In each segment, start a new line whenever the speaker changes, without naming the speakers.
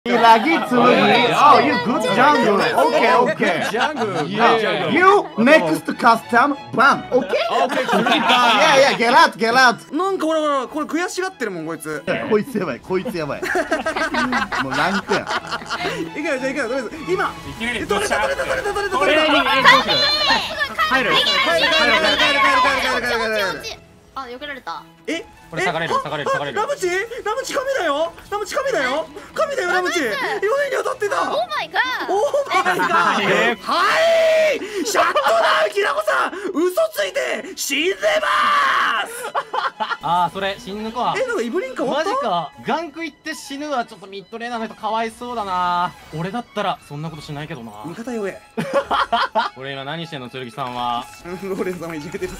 Ragitsu. Oh, you good jungle. Okay, okay.
Jungle.
You next custom. Bam. Okay. Yeah, yeah. Get out, get out.
なんかほらほらこれ悔しがってるもんこいつ。
こいつやばい、こいつやばい。もうランクや。
いけよじゃあいけよとりあえず今。
いきなり
取れた取れた取れた取れた取れた。
入る。
あ、避けられた。
え？
これ下がれる下がれる下がれる。
ラムチ神だよ。ラムチ神だよ。神だよラムチ。4年に当たってた。
オーマイガー。
オーマイガー。はいシャットダウンきなこさん嘘ついて死んでます
ああ、それ死ぬか。
なんかイブリンか終わった
マジか。ガンク行って死ぬはちょっとミッドレーナーの人かわいそうだな。俺だったらそんなことしないけどな。
味方弱え。
俺今何してんの、剣さんは。
ローレンさんはいじめてる。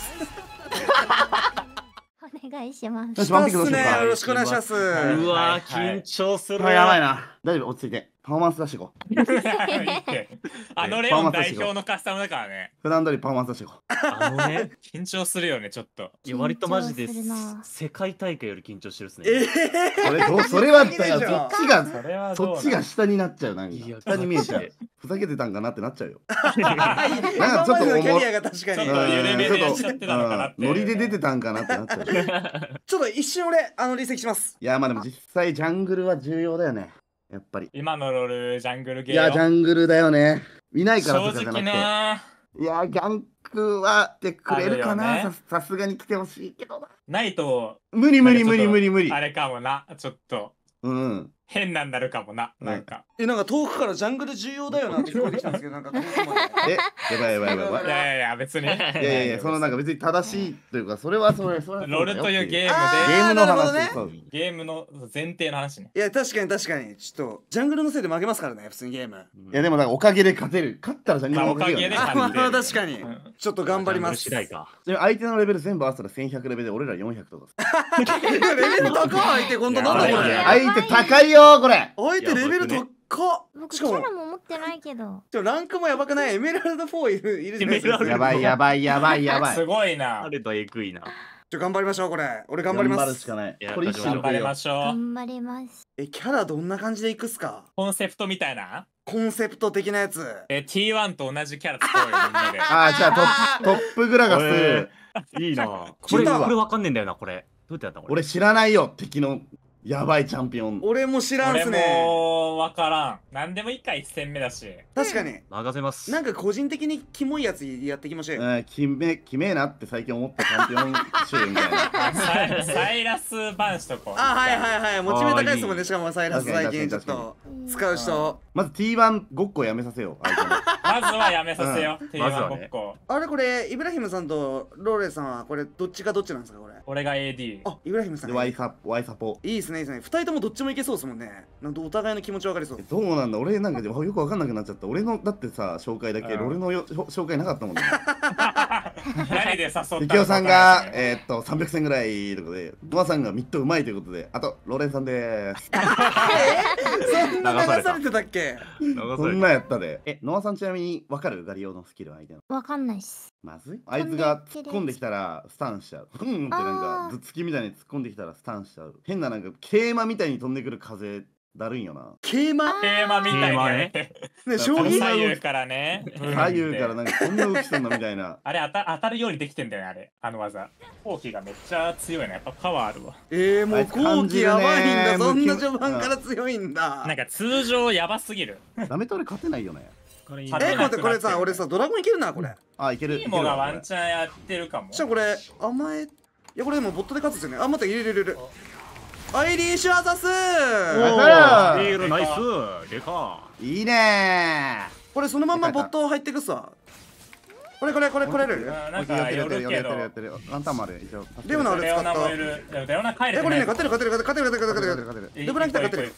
お願いします。
よし、ワンピックどうしようか。
よろしくお願いします。
うわ緊張する。
やばいな。大丈夫、落ち着いて。パフォーマンス出していこう。
あのレオン代表のカスタムだからね。
普段通りパフォーマンス出していこう。
あのね、
緊張するよねちょっと。
いや割とマジで
緊張するな
世界大会より緊張してるっすね。
それはだよ、
いいでしょ
そっちが下になっちゃう。なんか
いや
下に見えちゃう。ふざけてたんかなってなっちゃうよ。
なんかちょっとキャリアが確か
ちょっと
に。
緩めでやっちゃってたのかなって。
ノリで出てたんかなってなっちゃう。
ちょっと一瞬俺離席します。
いや、まあでも実際ジャングルは重要だよね。やっぱり。
今のロールジャングルゲー
いや、ジャングルだよね。いないからとか
正直
じゃなくて。
な。
いや、ギャンクはってくれるか
ある
な、
よね
さすがに来てほしいけどな。
ないと
無理無理無理無理無理。
あれかもな。ちょっと
うん。
変なんなるかもな。なんか。
なんか遠くからジャングル重要だよなって聞こえてきたんですけど、なんか遠くまで。
やばいやばいやばい。
いやいや別に。
いやいや、そのなんか別に正しいというか、それはそれ
ロールというゲームで
ゲームの話。
なるほどね
そう
ゲームの前提の話ね。
いや確かに確かにちょっとジャングルのせいで負けますからね普通にゲーム。
いやでもなんかおかげで勝てる。勝ったらジャングル
まあ
のおかげよね。
おかげで
あまあ確かに
うん
ちょっと頑張ります。
次第か。
でも相手のレベル全部合わせたら1100レベルで俺ら400とか。
レベル高い相手今度なんだこれ。
相手高いよこれ。
相手レベル高っ。
僕
しかも
キャラも持ってないけど。
ランクもやばくない。エメラルド4いるじゃないですか。
やばいやばいやばいやばい。
すごいな
あ。れとえぐいな。
頑張りましょうこれ。俺頑張りま
頑張るし
す。
かない
いや。
これ一心
頑張り
のよ。
ましょう。
頑張ります。
キャラどんな感じでいくっすか。
コンセプトみたいな。
コンセプト的なやつ。
T1 と同じキャラ作ろうよみんなで。
ああ、じゃあトップグラガス。
いいな。これ
聞いたわ
これわかんねえんだよなこれ。どうやってやったのこれ。
俺知らないよ、敵のやばいチャンピオン。
俺も知らんっ
俺
すね。
もわからん。なんでもいいか1戦目だし。
確かに。
任せます。
なんか個人的にキモいやつやっていきましょうよ。
きめえなって最近思ったチャンピオン種類みたいな。
サイラスバンしとこう。
あはいはいはい。モチベ高いですもんね。
あーいい
しかもサイラス最近ちょっ
確か
と使う人。
まず T1 ごっこやめさせよう、相手の。
まずはやめさせよ。
まず
T1
はね
ごっこ。
あれこれイブラヒムさんとローレンさんはこれどっちがどっちなんですかこれ。
俺が AD。
あイブラヒムさん
で、ワイサポ。
いいですねいいですね。二人ともどっちもいけそうですもんね。なんとお互いの気持ち分かりそう。
どうなんだ、俺なんかよくわかんなくなっちゃった。俺のだってさ、紹介だけ、俺の紹介なかったもんね。
何で誘ったの
ゆきおさんが、300戦ぐらいということで、ノアさんがミッドうまいということで、あと、ローレンさんでーす。
そんな流されてたっけ。
そんなやったで。ノアさんちなみにわかるガリオのスキル相手の。
わかんないっす。
まずいあいつが突っ込んできたらスタンしちゃう。ってなんか頭突きみたいに突っ込んできたらスタンしちゃう。変ななんか桂馬みたいに飛んでくる風だるいよな。
桂馬。
テーマみたいにね。
ね将棋。
左右からね。
左右からなんかこんな動きすんのみたいな。
あれ当たるようにできてんだよねあれ。あの技。後期がめっちゃ強いな。やっぱパワーあるわ。
もう後期やばいんだ。そんな
あいつ感じるね
序盤から強いんだ。
なんか通常やばすぎる。
ダメと俺勝てないよね。
勝てなくなってる
これさ俺さドラゴンいけるなこれ。
あ、いける。
ティモがワンチャンやってるかも。
じゃあこれ甘え。いやこれでもボットで勝つですよね。あ待って入れる。アイリッシュアサス。
あ
ビールナイス。でか。
いいね
これそのまんまボット入ってくさ。これ来れる。
なんか寄るけど。
やってる。ワンタンもある一応。
レオナ俺
レオ
使った。
ナもいる。レオナ帰れてない。
これね勝てる。レブラン来た勝てる。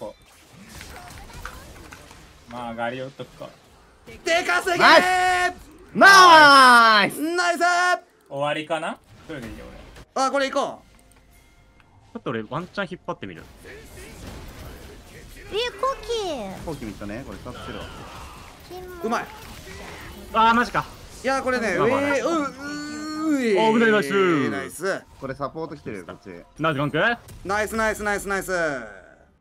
まあガリオっとくか。
でかすぎー。
ナイス
ナイス。
終わりかな。それでいいよ
あこれ行こ
ちょっと俺ワンチャン引っ張ってみる。
コキ。
後期見たね。これ2つしてるわ。
う。うまい。
あーマジか。
いやこれね
まあまあね
危
ないナイス
ナイス。
これサポート来てるよこっち。
ナイスランク。
ナイス。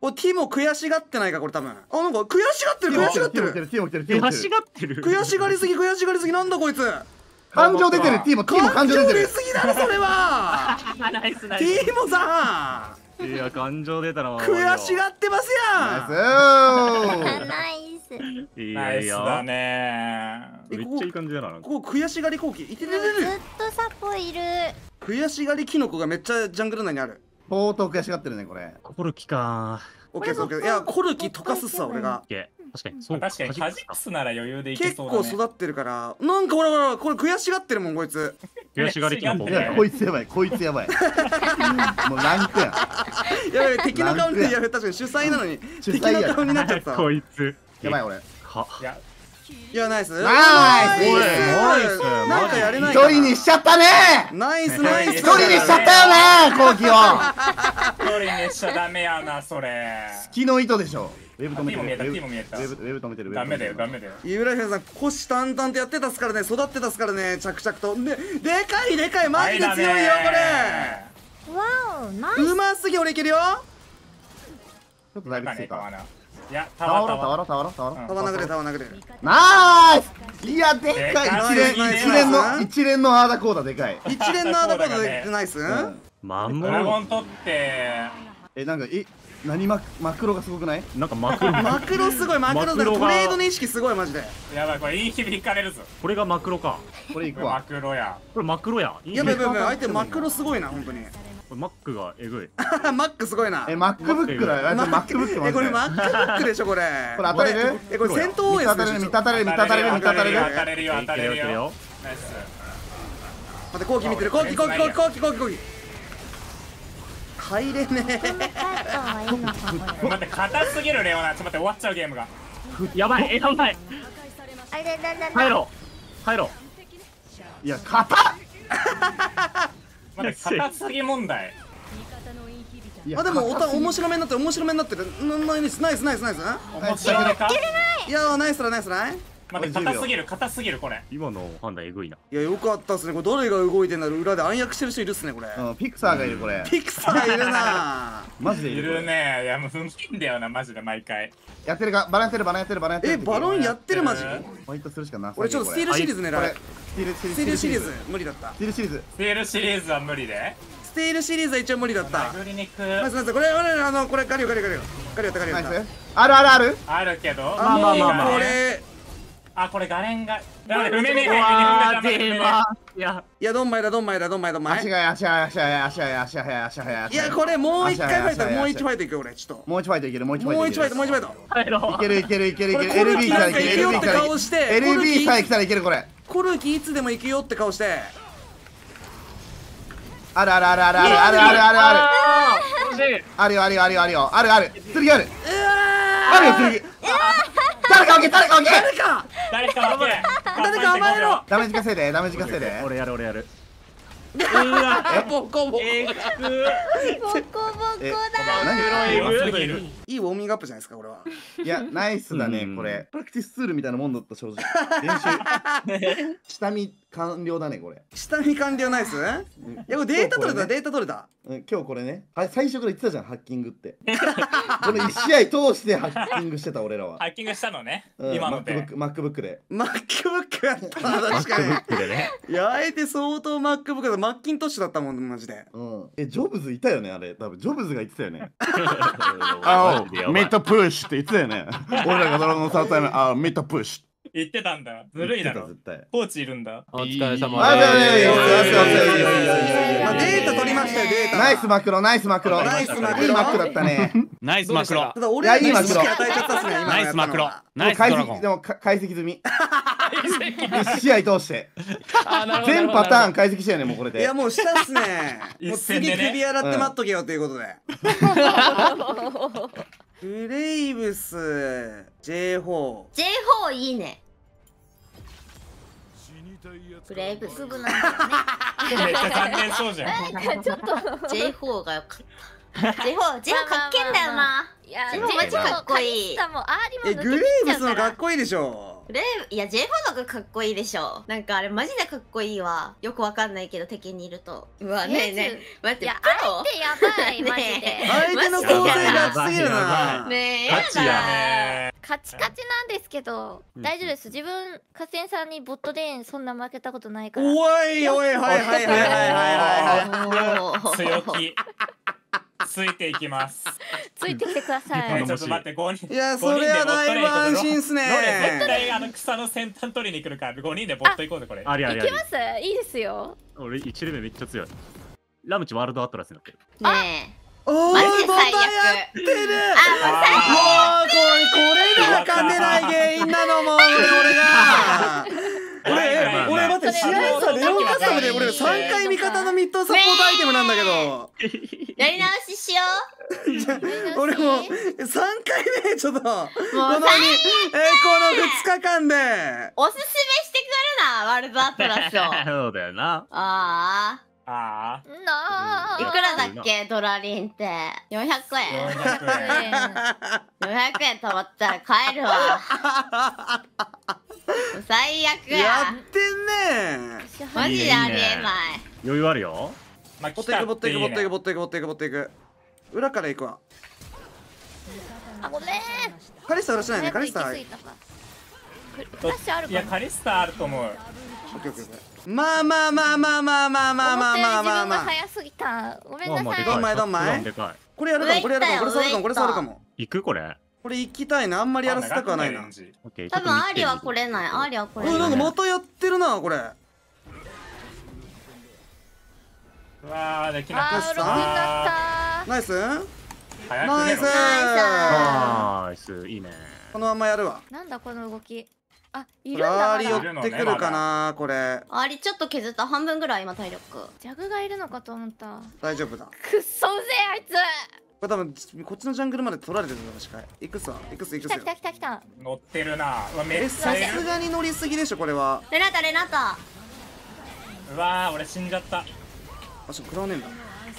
おティモ悔しがってないかこれ多分。あなんか悔しがってる悔しがってる。
ティモ来てるティモ来てる
悔しがってる。
悔しがりすぎ悔しがりすぎなんだこいつ。
感情出てるティモ感情出てる。
出すぎだろそれは。
ナイスナイス。
ティモさん。
いや感情出たな。
悔しがってますやん。
ナイス。
い
ナイスだね。
めっちゃいい感じだな。なんか
ここ悔しがり後期いててて
ず
て
っとサポいる。
悔しがりキノコがめっちゃジャングル内にある。
相当悔しがってるねこれ。
コルキか。
オッケーオッケー。いやコルキ溶かすさ俺が。
確かにそう
確かにカジクスなら余裕でいけ
結
そうだね。
構育ってるからなんかほらほらこれ悔しがってるもんこいつ。
悔しがりキノコ。
いやこいつやばいこいつやばい。もうランクやん。
やばい敵の顔にやべ確かに主催なのに敵の顔になっちゃった。
こいつ。
やばい俺。
いや
いやナイス
ナイス
ナイス
なんかやれない
一
かな。
人にしちゃったね。
ナイスナイス。
一人にしちゃったよね後期を。
一人にしちゃダメやなそれ。
月の糸でしょ。ウェブ止めてる。
ティモ見えたティモ見えた
ウェブ止めてる。
ダメだよダメだよ。
ユーラフェンさん虎視眈々とやってたっすからね育ってたっすからね着々とでかいでかいマジで強いよこ
わお、ナイ
れ。
ス。
うますぎ俺いけるよ。
ちょっとだいぶきついか。
いや
タワロタワロ。
タワ殴れタワ殴れ。
ナイス。いやでかい
で
一連のアーダコーダでかい。
一連のアダコードでナイス。
マンモ
ドラゴ
ン。
ン取って
なんか何マクロがすごくない？
なんかマクロ。
マクロすごいマクロだトレードの意識すごいマジで。
やばいこれいい日引かれるぞ。
これがマクロか。
これいく
マ
わ。
クロや。
これマクロや。
やべやべやべ相手マクロすごいな本当に。
これマックがえぐい。
マックすごいな。
マックブックだよ。マックブックマジで。
これマックブックでしょこれ。
これ当たれる？
これ戦闘 OS でしょ。
見立たれる。
当たれるよ当たれるよ。ナイス。
待って後期見てる後期入れね
帰った方がいいのかこれ。
待って硬すぎるレオナ。ちょっと待って終わっちゃうゲームが。
やばいやばい。
あれだ
入ろう入ろ
いや硬っ。
待って硬すぎ問題。
あでも面白めになってる面白めになってる。ナイスナイスナイスナイス。
面白いか。
いやナイスだナイスだ。
待って硬すぎるこれ。
今の判断えぐいな。
いやよかったっすねこれ。どれが動いてんだろう。裏で暗躍してる人いるっすねこれ。
ピクサーがいるこれ。
ピクサーいるな。
マジで
いるね。いやもう不気んだよなマジで毎回。
やってるかバランやってる。
バロンやってるマジ。
ポイントするしかなさ。
俺ちょっとスティールシリーズ狙う。
ステ
スティールシリーズ無理だった。
スティールシリーズ。
ステールシリーズは無理で。
スティールシリーズは一応無理だった。
殴りにく。
ナイスナイスこれこれガリオやった
ナイス。ある
あるけど。
まあこれ
あこれガレンが。梅見え
いやどんまいだ
足早い。
いやこれもう一回ファイトもう一ファイトいくよ俺ちょっと。
もう一ファイトいける。
もう一ファイト。
いける。
LB
からいける。LB さえ来たらいけるこれ。
コルキいつでも行くよって顔して。
ある。ある。次ある。次。誰か
甘えろ。
ダメージ稼いで。
俺やる。
ボコボコ
だ。
いいウォーミングアップじゃないですかこれは。
いやナイスだねこれ。プラクティスツールみたいなもんだった正直。練習下見完了だねこれ。
下見完了ナイス。いやこれデータ取れた。
今日これね最初から言ってたじゃんハッキングって。この1試合通してハッキングしてた俺らは。
ハッキングしたのね今ので。
MacBook で。
MacBook やったな確かに。いやあえて相当 MacBook だ。マッキントッシュだったもんマジで。
ジョブズいたよねあれ。多分ジョブズが言ってたよね。ミッドプッシュって言ってたよね。俺らがドラゴンサータイムミッドプッシュ
言ってたんだ。ずるいだろ。コーチいるんだ。
お疲れ様
あ
です。
データ取りましたよデータ。
ナイスマクロ。いいマックだったね。
ナイスマクロ。
ただ俺らに意識与えちゃったっすね今の
ナイスマクロ。ナイスドラゴン。
でも解析済み。1試合通して全パターン解析したよねもうこれで。
いやもうしたっすね。もう次首洗って待っとけよということで。ブレイブス J4
いいね。ブレイブすぐなんだよね。
めっちゃ残念そうじゃん。
なんかちょっと J4 がよかった。J4 かっけんだよな。いや、J4 マジかっこいい。
グレイブスのかっこいいでしょ。
ブレイブ、いや J4 の方がかっこいいでしょ。なんかあれマジでかっこいいわ。よくわかんないけど敵にいると。うわねえねえ待って
いや
プロ
相手やばいマジで。
相手の構成が熱すぎるな。
ねえや
ガチや
だ。
ね。
カチカチなんですけど、
うん
大丈夫です。自分カセンさんにボットレーンそんな負けたことないから。
おいおいはいはいはいはいはい。
強気。ついていきます。
ついてきてください。
ちょっと待って5人。
いやそれはだいぶ安心っすね。
ロレ絶対草の先端取りに来るから5人でボット行こうぜこれ。
ありありあり
いきます。いいですよ。
俺1レベルめっちゃ強い。ラムチワールドアトラスになってる。
ね
おー
マジで
またや
最悪
ってる。
あ
もうこれが勝てない原因なのもう俺が。俺待って試合さレオンカスタムで俺3回味方のミッドサポートアイテムなんだけど。
やり直ししよ
俺も3回目ちょっとこの
う。もう
この2日間で
おすすめしてくるなワールドアトラスを。
そうだよな。
あ
あ
あ。い
な
くらだっけドラリンって400円。
400円。
400円貯まったら帰るわ。最悪
や
や。
ってんね。
マジでありえない。
余裕あるよ。
まあ
ボットいくボットいくボットいくボットいくボットいくボットいく。裏から行くわ。
あごめん。
カリスタ裏しないねカリスタ。
早く行き過ぎたか。フラッシュある
いや
かな。
カリスタあると思う。
オッケーオッケーオッケー。まあまあまあまあまあまあまあまあまあまあまあ。
早すぎた。ごめんなさい。
どんまいどんまい
でか
これやるかもこれやるかもこれ触るかもこれ触るかも。
い。行くこれ。
これ行きたいなあんまりやらせたくはないな。
オッケー。
多分アリは来れない。アリは来れ
なん
ない。
かまたやってるなこれ。
うわーできなかっ
あー、6になった。
ナイス。
た。早く
ナイス
寝ろ。
ナイスいいね。
このままやるわ。
なんだこの動き。あ、い
こ
るんだま
れアーリ寄
だ。
ってくるかなこれ。
アリちょっと削った半分ぐらい今体力。
ジャグがいるのかと思った。
大丈夫だ。
くっそうぜあいつ。
これ多分こっちのジャングルまで取られてるの確か。いくさいくすいくすよ
来た来。た来た来た。
乗ってるな。うわめっち
さ
ゃいる。
すがに乗りすぎでしょこれは。
レナタレナタ。
うわー俺死んじゃった。
あしかも食らわねえんだ。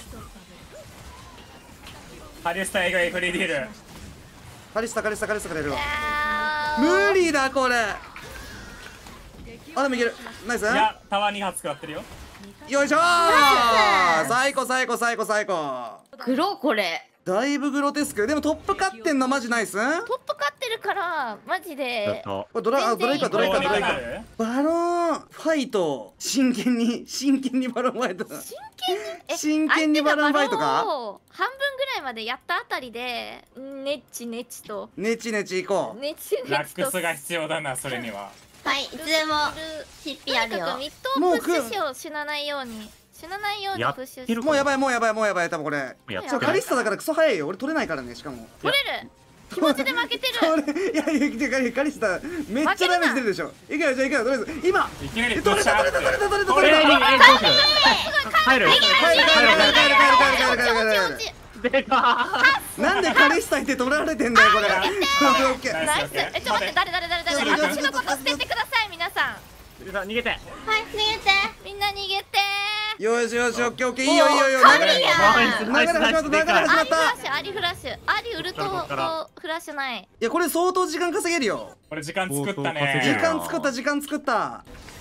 カリスタエグいフリーディール。
カリスタカリスタカリスタが出るわ。
あー
無理だこれ。あでもいける。ナイス。
いやタワー2発食らってるよ。
よいしょー。最高最高最高最高。
グロこれ。
だいぶグロテスク。でもトップ勝ってんのマジナイス。
トップ勝ってるからマジ
やっ
で。
た。
これドライカドライカドライカ。
る
バロンファイト真剣にバロンファイト。
真剣に
真剣にバロンファイトか。
相手がバロンを半分ぐらいまでやったあたりでネチネチと
ネチネチ行こう。
ネチネチと
ラックスが必要だなそれには。
はいいつでもヒッピーあるよ
とにかく。ミッドをプッシュしよう。死なないようにプッシュして
やってる
もうやばいもうやばいもうやばい多分これ。
やっ
そうカリスタだからクソ早いよ。俺取れないからねしかも。
取れる。気持ちで負けてる。
いやいやカリスタめっちゃダメージ出るでしょ。いけよじゃあいけよとりあえず今。
いきなり
取れた取れた取れた取れた取れた。
どうする？入る。
帰る帰る帰る帰る帰る帰る帰る帰る帰る帰る。
でか
なんでカリスタいて取られてんだよこれ。オッケー。
ナイス。ちょっと待って誰私のこと捨ててください皆さん。
ー。逃げて。
はい逃げて。
みんな逃げて。
よしよしオッケーオッケーいいよいいよいいよ。
神や
流れ始まった流れ始まった。
アリフラッシュアリウルトとフラッシュない。
いやこれ相当時間稼げるよ。
俺時間作った
時
ね。
間作った時間作った。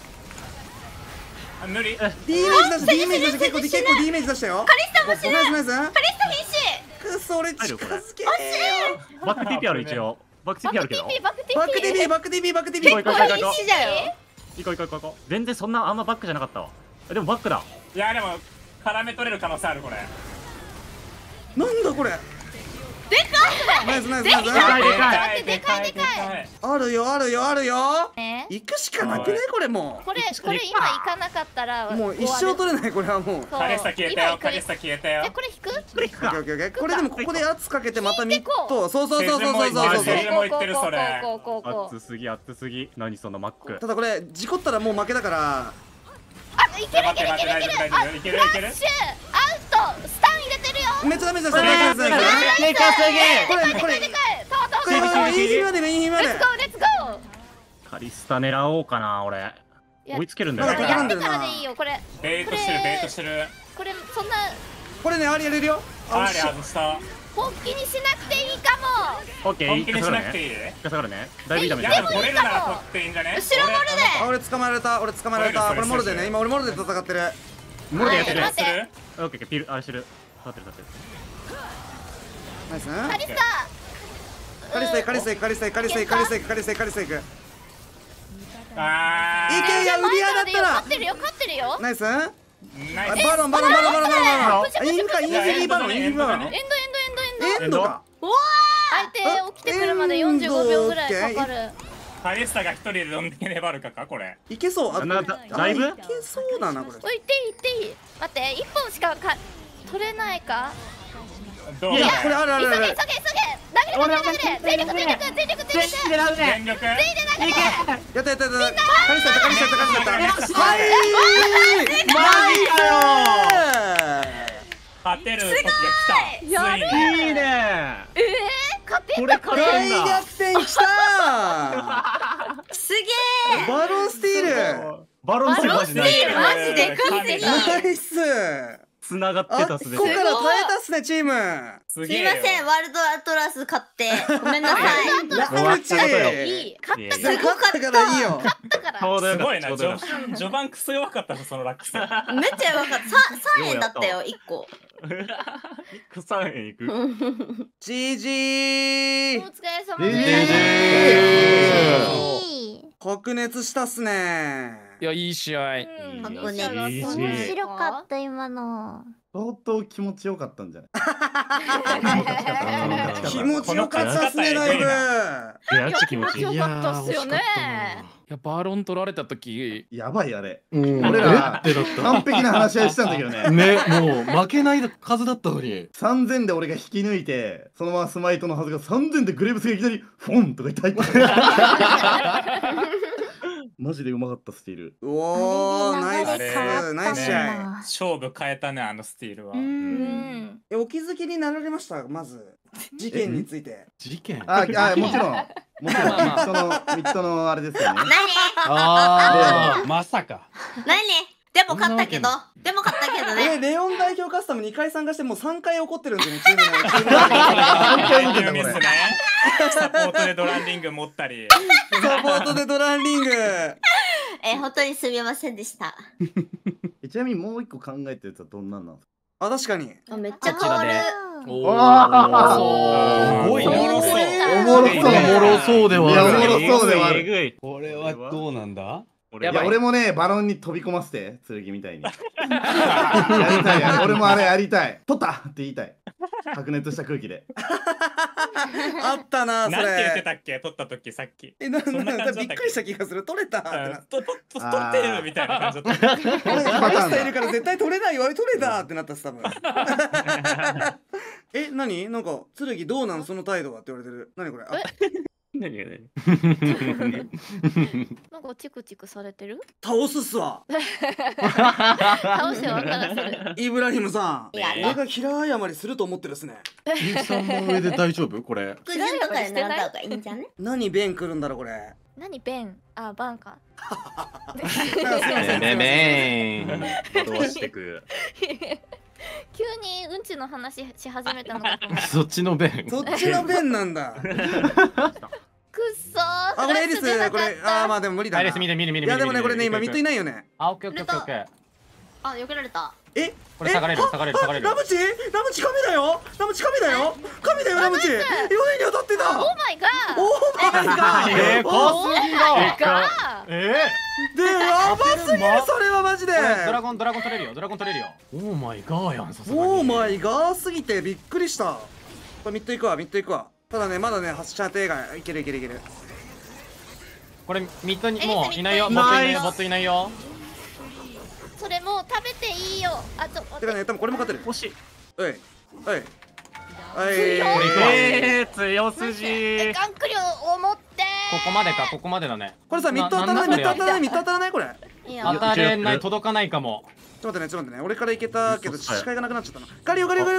無理。
D イメージ出した D イメージ出した結構 D イメージ出したよ。カリスタも死ぬ。ナイスナイス。
カリスタ必死。
くそ俺近づけねえよ。
バック TP ある一応。バック TP あるけど。
バックティ
バック TV バック TV バック TV。
行こう行こう行こう
必死だよ。
行こう行こう行こう。全然そんなあんまバックじゃなかったわ。でもバックだ。
いやでも絡め取れる可能性あるこれ。
なんだこれ。
でかい。
ナイスナイスナイス。
でかいでかい。
待ってでかいでかい。
あるよあるよあるよ。
ね
行くしかなくねこれも
これ今行かなかったら
う。もう一生取れないこれはもう。
そう
カリスタ消えたよ。カリスタ消えたよ。
これ引く。
これ行くか。
オッケーオッケーオッケーこれでもここで圧かけてまたミッ
引いてこう
ド。そうそうそうそうそうそうそう。
手順も言ってるそれ
こう
熱すぎ熱すぎ。何そのマック。
ただこれ事故ったらもう負けだから。
あいけるいけるいけるいける。あ
いけるいける
フラッシュアウトスタン入れてるよ。
めっちゃダメージ出したナイスナイスナイス。
でかすぎ。
これこれ
でかい。タワタワ
これこれインヒまでインヒまで。
レッツゴーレッツゴー。
カリスタ狙おうかな俺。
いや
追いつけるんだよ
まだ
や
ね。
かかるんだよな
ってからでいいよこれ。
ベイトしてるベイトしてる。
これそんな
これねありやれるよ。
あれ
し
外した。
本気にしなくていいかも。
オッケー、
本気にしなくていい。
下がるね。だいぶいいダメ
いや、でも取れるなら取っていいんじゃね。
後ろモル
あ、俺捕まえられた、俺捕まえられた。これモルでね、今俺モルで戦ってる。
モルでやってる。
待って
する。
オッケー、ピル、あれしてる。立ってる。
ナイス。
カリス
カリスタイ、カリスタイ、カリスタイ、カリスタイ、カリスタイ、カリスタイ、カリスタイ、いく。
あー。
いけ、いや、ウリアだったら。
勝ってるよ、勝ってるよ。
ナイス。
ナイス。
バロン、バロン、バロン、バロン、バロン。インか、インフリーバロン、インフリーバロン。
エンド
エンドか。
相手起きてくるまで45秒ぐらいかかる。
カリスタが一人でどんだけ粘るかかこれ。
いけそう。
だいぶ
いけそうだな、これ。
おい、行っていい。待って、1本しか取れないか。
どう
いや、これあるあるある。
急げ。投げれ。全力。
全力。
やった。カリスタイ、カリスタイ、カリスタイ。はい。
マジかよ。
勝てる時が来た。ついに。
いいね。
勝て
これ勝て
大
んだ。
逆転きた。
すげえ。
バロンスティール。
バロンスティールマジない。
マジで勝ってる。
ナイス。
繋がって
あ
たすべて。
ここから耐えたっすね、チーム。
す
すげえよ。
いません、ワールドアトラス買ってごめんなさい。
ラムチ。
いい。勝った
勝ったからいいよ。
から。
ちょうどよかった。
すごいな。
ちょうどよかった
序盤クソ弱かったぞそのラックス。
めっちゃ弱かった。3円だったよ、1個。
草園行く。
ジジ
お
ー。
疲れ様
ジジ
です。
白熱したっすね。
いや、いい試合。
白熱
面白かった今の。
相当気持ちよかったんじゃない
気持ちよかったっすね、だいぶ。
いや、気持ちいい。
よかったっすよね。
いや、バロン取られた時。
やばいあれ。
俺
俺ら完璧な話し合いしたんだけどね。
ね、もう負けないはずだったのに。
3000で俺が引き抜いて、そのままスマイトのはずが3000でグレーブスがいきなりフォンとか言って入ってマジでうまかったスティール。
おお、ナイ
あれ
ス、ナイス試合。
勝負変えたねあのスティールは。
お気づきになられました、まず事件について。
事件。
もちろんミッドのあれですよね。
ああ、まさか。
何でも勝ったけどね。
レオン代表カスタム2回参加してもう3回怒ってるんですよね、チーム内。
3回見てたこれ。
サポートでドランリング持ったり。
サポートでドランリング。
本当にすみませんでした。
ちなみにもう一個考えてるやつはどんなんなんですか。
あ、確かに。
めっちゃ変わる。
すごいね。
おもろそうではある。おもろそうではある。
これはどうなんだ。
いや俺もねバロンに飛び込ませて剣みたいにやりたい。俺もあれやりたい。取ったって言いたい。白熱した空気で。
あったな、それ。
なんて言ってたっけ、取った時さっき。
びっくりした気がする。取れた。
取ってるみたいな感じだった。
俺バカスタいるから絶対取れないよ。取れたってなったっす多分。何？なんか剣どうなんその態度はって言われてる。何これ？
何が
なんかチクチクされてる？
倒すっすわ。
倒してわからせる。
イブラヒムさん。
いや
俺が平謝りすると思ってるっすね。
ゆうきさんも上で大丈夫これ。
副順とかで習った方がいいんじゃね？
何ベン来るんだろうこれ。
何ベン？あ、バンか。
惑わしてく。
急にうんちの話し始めたのかと思った。
そっちの弁。
そっちのベンなんだ。
くっそー。
あ、これエリスこれ。あ、まあでも無理だな。
エリス見て。い
いやでもねこれね今ミッドいないよね。
あ、オッケー。
あ、避けられた。
これ下がれる。
ラムチ神だよ。ラムチ神だよラムチ。4年に当たってた。
オーマイガー。
オーマイガー。
怖すぎろ。
でやばすぎるそれはマジで。
ドラゴン取れるよ。
オーマイガーやん。さすがに。
オーマイガーすぎてびっくりした。これミッド行くわ。ただねまだね発射手がいける。
これミッドにもういないよ。ボットいないよ。
それもう食べていいよ。あと。
てかね多分これも勝てる。
惜しい。
おい。
強すぎ。
ガンクリを持って。
ここまでだね。
これさミッド当たらないこれ。
当たれない、届かないかも。
ちょっと待ってね俺からいけたけど視界がなくなっちゃったな。ガリオ。
ガリ
お、ガリ。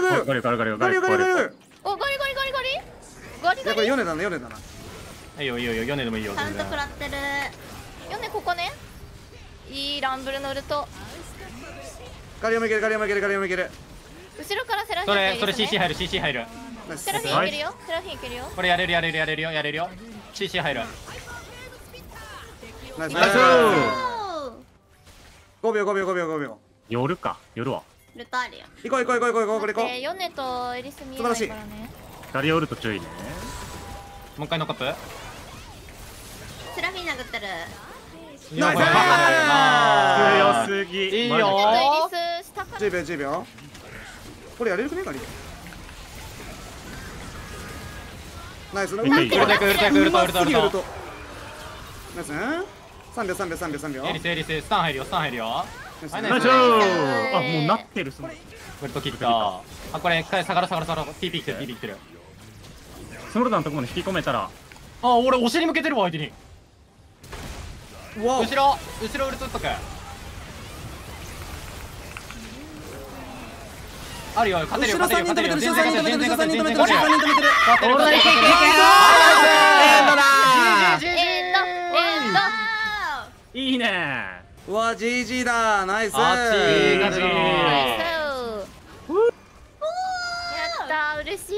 いやこれヨネだな。
いいよ、ヨネでもいいよ。
ちゃんと食らってる。
ヨネここね。いいランブル乗ると。
ガリオもいける。
後ろからセラフィ
それ CC 入る。
ナイス
セラフィンいけるよ。セラフィンいけるよ。
これやれるよ。CC 入る。
ナイス
ナイス
5秒。
夜か、夜は。
ルトあるよ。
行こう。これ行こう。
ヨネとエリス見えないからね。
二人おると注意ね。
もう一回ノックアップ。
セラフィン殴ってる。
ナイス
強すぎ。
いい
マジで
よ
エリス下から。
10秒。これやれるかね、ガリ。ナイス。
いけいけ
ウルト。
ナイス。3秒。
エリススタン入るよ。
ナイス
はい
ナイス。あ、もうなってる。
ウルト切った。あ、これ一回下がる。TP 来てる。
スノルダのところまで引き込めたら。
あ、俺お尻向けてるわ相手に。
わお。
後ろウルト打っとく。あるよ、勝てるよ。
後ろ3人止めてる。後ろ3人止めてる。
勝てる。
エンドだ。
いいね。
うわ GG だ。ナイス。
あっちーガチ
ナイス。やったー、嬉しい。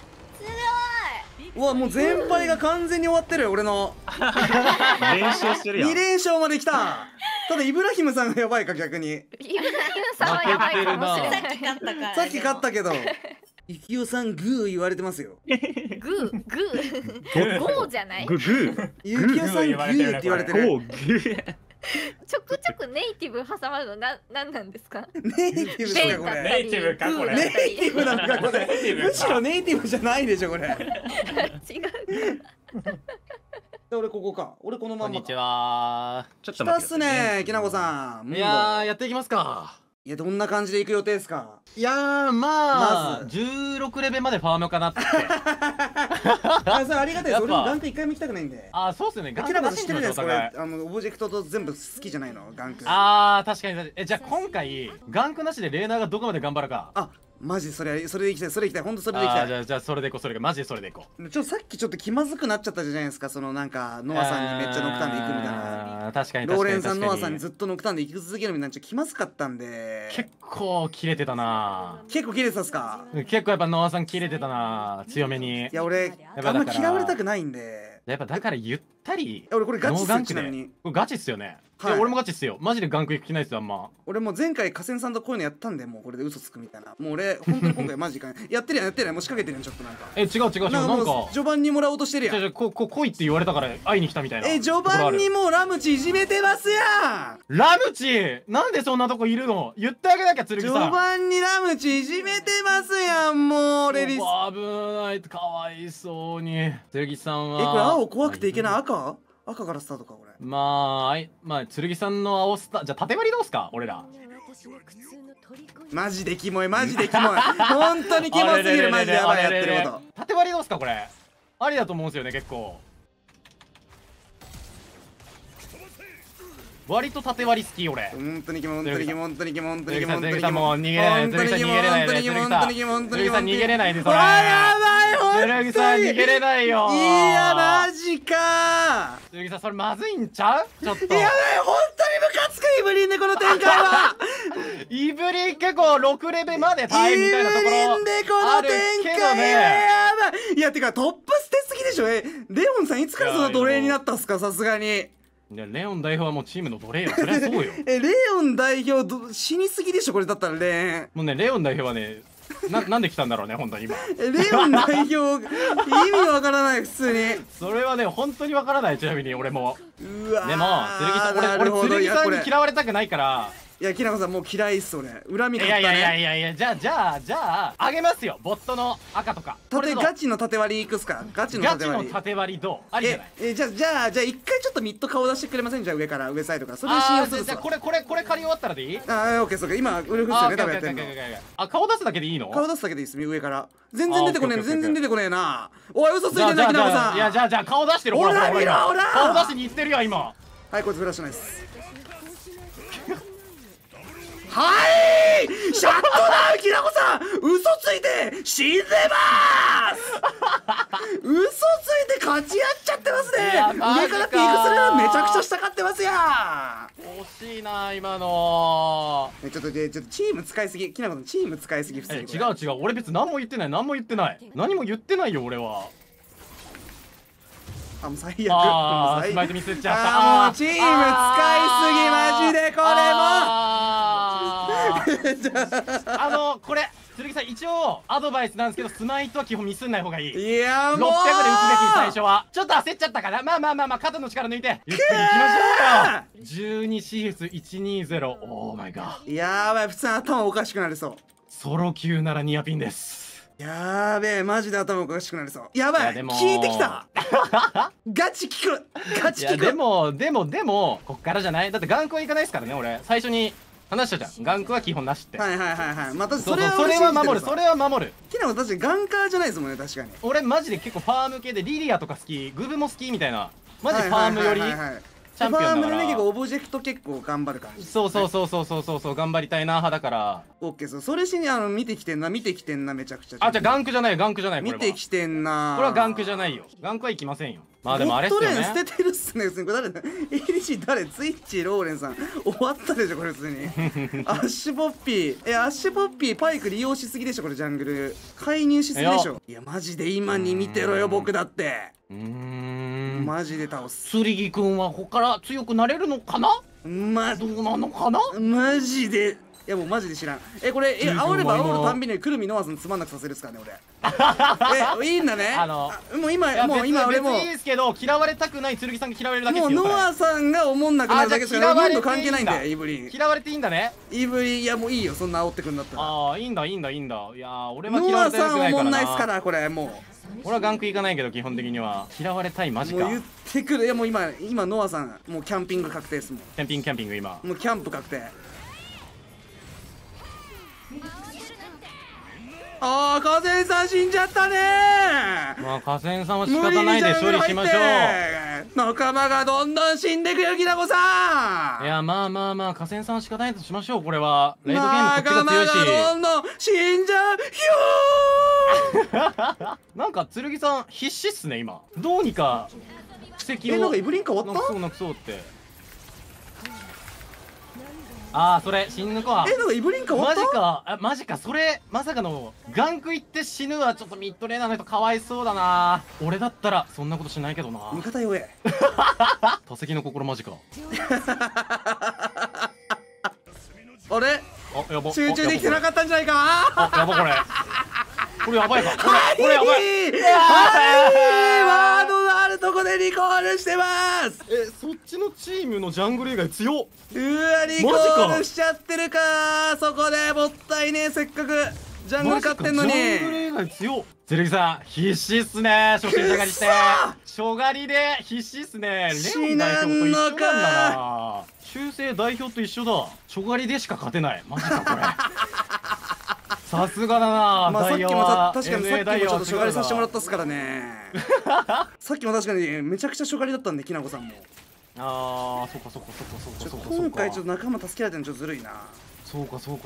うわもう全敗が完全に終わってるよ俺の。
練習してるやん。
2連勝まで来た。ただイブラヒムさんがやばいか逆に。
イブラヒムさんはやばいかもしれない。
さっき勝ったから。
さっき勝ったけど。ゆきおさんグー言われてますよ。
グーゴーじゃない。
グー。
ゆきおさんグーって言われてる。
おう、グー。
ちょくちょくネイティブ挟まるのなんなんですか。
ネイティブですかこれ。
ネイティブかこれ。
ネイティブなんかこれ。むしろネイティブじゃないでしょこれ。
違う。
で俺ここか。俺このまんまか。
こんにちは。
ちょっと
来たっ
待ってくださいね。
すねきなこさん。
いやー、やっていきますか。
いやどんな感じで行く予定ですか。
いやー、まあ
ま
16レベルまでファームかなって。
あそれありがたいです。
やっぱ
俺もガンク一回も行きたくないんで。
あ、そうっすよね。
きなこさん知ってるじゃないですか。これ
ガンクなしにしましょうお互い
オブジェクトと全部好きじゃないのガンク。
あー、確かに。じゃあ今回ガンクなしでレーナーがどこまで頑張るか。
あマジそれで行きたい。ほんとそれで行きたい。
じゃあそれでいこう。マジでそれでいこう。
さっきちょっと気まずくなっちゃったじゃないですか。そのなんかノアさんにめっちゃノクタンで行くみたいな。
あー、確かに
ローレンさんノア
確か
さんにずっとノクタンで行き続けるみたいなちょっと気まずかったんで。
結構切れてたな。
結構切れてたっすか。
結構やっぱノアさん切れてたな、強めに。
いや俺あんま嫌われたくないんで。
やっぱだからゆったり。
俺これガチっすよ
ノーガンクで
ちなみに。
これガチっすよね。
はい
いや俺もガチっすよ。マジでガンク行く気ないっすよあんま。
俺もう前回河川さんとこういうのやったんでもうこれで嘘つくみたいな。もう俺本当に今回マジかやってるやんもう仕掛けてるやんちょっとなんか。
違う
なんかもう序盤にもらおうとしてるやん。
来いって言われたから会いに来たみたいな。
序盤にもうラムチいじめてますやん。
ラムチなんでそんなとこいるの。言ってあげなきゃ剣さん。
序盤にラムチいじめてますやんもう俺リス。
危ないかわいそうに。剣さんは
これ青怖くていけない。赤からスタートかこれ。
まあ剣さんの青スタじゃあ縦割りどうすか俺ら。
マジでキモい本当にキモすぎる。マジでやばいやってること。
縦割りどうすかこれ。ありだと思うんですよね結構。割と縦割り好き俺。
本当にキモ
剣さんもう逃げれない。剣さん逃げれないね。剣さん逃げれないねそれ。
やばい本
剣さん逃げれないよ。
いやマジか。
剣さんそれまずいんちゃうちょっと。
やばい本当にムカつくイブリンでこの展開は。
イブリ結構6レベルまで大変みたいなところ
イブリンでこの展開はやばい。いやてかトップ捨てすぎでしょ。レオンさんいつからそんな奴隷になったんすかさすがに。
いやレオン代表はもうチームの奴隷よ。そりゃそうよ。
レオン代表死にすぎでしょこれだったら
もうねレオン代表はねなんで来たんだろうね本当に今。
レオン代表意味わからない普通に。
それはね本当にわからない。ちなみに俺も。
うわ
でも俺剣さんに嫌われたくないから。
いやきなこさんもう嫌いっす俺。恨み
い
買ったね。
やじゃああげますよボットの赤とか。
ガチの縦割りいくっすか。ガチの縦割り。
縦割りどうありじゃない。
じゃあ一回ちょっとミッド顔出してくれません。じゃあ上サイドからそれで信用するっすわ。
じゃあこれ借り終わったらでいい。
オッケーそうか今ウルフっすよね多分やってんの。
顔出すだけでいいの。
顔出すだけでいいっす上から。全然出てこねえな。おい嘘ついてんなきなこさん。
いやじゃあ顔出してる。
ほら見ろほら
顔出しに行ってるよ今。
はいこいつフラッシュナイス。 はいシャットダウンきなこさん嘘ついて死んでます嘘ついて勝ち合っちゃってますね。
いやマジか
上からピークするのめちゃくちゃしたかってますや
惜しいな今の。
ちょっとチーム使いすぎきなこさんチーム使いすぎ普通にこれ
違う俺別に何も言ってない何も言ってないよ俺は。
もう最悪
ああスマイトミスっちゃった。
もうチーム使いすぎマジでこれも
これ剣さん一応アドバイスなんですけどスマイトは基本ミスんない方がいい。
いや
600で
もう
打つべき最初はちょっと焦っちゃったからまあ肩の力抜いてゆっくりいきましょうよ。12CS120 オーマイガー
やばい普通に頭おかしくなりそう。
ソロ級ならニアピンです。
やべえマジで頭おかしくなりそう。やばい
いやでも
聞いてきたガチ聞くガチ
いや
聞く。
でもこっからじゃない。だってガンクはいかないですからね。俺最初に話したじゃん。ガンクは基本なしって。
はいまた
それは守る。
きなこ確かにガンカーじゃないですもんね確かに。
俺マジで結構ファーム系でリリアとか好きグブも好きみたいなマジファームよりチャンピオンだから。
ファームでね結構オブジェクト結構頑張る感じ。
そう頑張りたいな派だから。
オッケーそうそれしに見てきてんなめちゃくちゃ。
じゃあガンクじゃないこれは
見てきてんな。
これはガンクじゃないよ。ガンクはいきませんよ。まあでもあれっすよね。
ボットレーン捨ててるっすね普通に。これ誰だ ADC 誰ツイッチローレンさん終わったでしょこれ普通にアッシュポッピーアッシュポッピーパイク利用しすぎでしょこれジャングル介入しすぎでしょ。いやマジで今に見てろよ僕だってマジで倒す。
剣くんはここから強くなれるのかな。どうなのかな
マジで。いやもうマジで知らん。これ煽れば煽るたんびにくるみノアさんつまんなくさせるっすかね俺いいんだね。もう今俺も
別にいいですけど嫌われたくない剣さんが嫌われるだけですよ。
もうノアさんが思んなくなるだけですから俺関係ないんだよイブリン。
嫌われていいんだね
イブリン。いやもういいよそんな煽ってくんだったら。
ああいいんだいや俺は嫌われたくないからな。
ノアさん思んないっすからこれもう。
俺はガンクいかないけど基本的には嫌われたいマジか。
もう言ってくる。いやもう今ノアさんもうキャンピング確定ですもん。
キャンピング今
もうキャンプ確定。河川さん死んじゃったね。
まあ河川さんは仕方ないで処理しましょう。
仲間がどんどん死んでくよきなこさん。
いやまあ河川さんは仕方ないとしましょう。これはレイドゲームこっちが強いし。
仲間がどんどん死んじゃうひょ
なんか剣さん必死っすね今。どうにか布石を
なんかイブリン変わった
なくそうってそれ死ぬか。
なんかイブリン変わった。
マジかそれまさかのガンクいって死ぬはちょっとミッドレーナーの人かわいそうだな。俺だったらそんなことしないけどな。
味方弱え
多石の心マジか
あれ
やば
集中できてなかったんじゃないか。
やばこれやばいかこれやばい
ワードのあるとこでリコールしてます。
そっちのチームのジャングル以外強っ。
リコールしちゃってるか。そこでもったいねえせっかくジャングル勝ってんのに。
ジャングル以外強っ。剣さん必死っすね。初心者狩りして初狩りで必死っすね。レオン代表と一緒なんだな。修正代表と一緒だ。初狩りでしか勝てないマジかこれさすがだな。
まあさっきも確かにさっきもちょっと初狩りさせてもらったっすからねさっきも確かにめちゃくちゃ初狩りだったんできなこさんも。
そっか
今回ちょっと仲間助けられてるのちょっとずるいな。
そうか
聞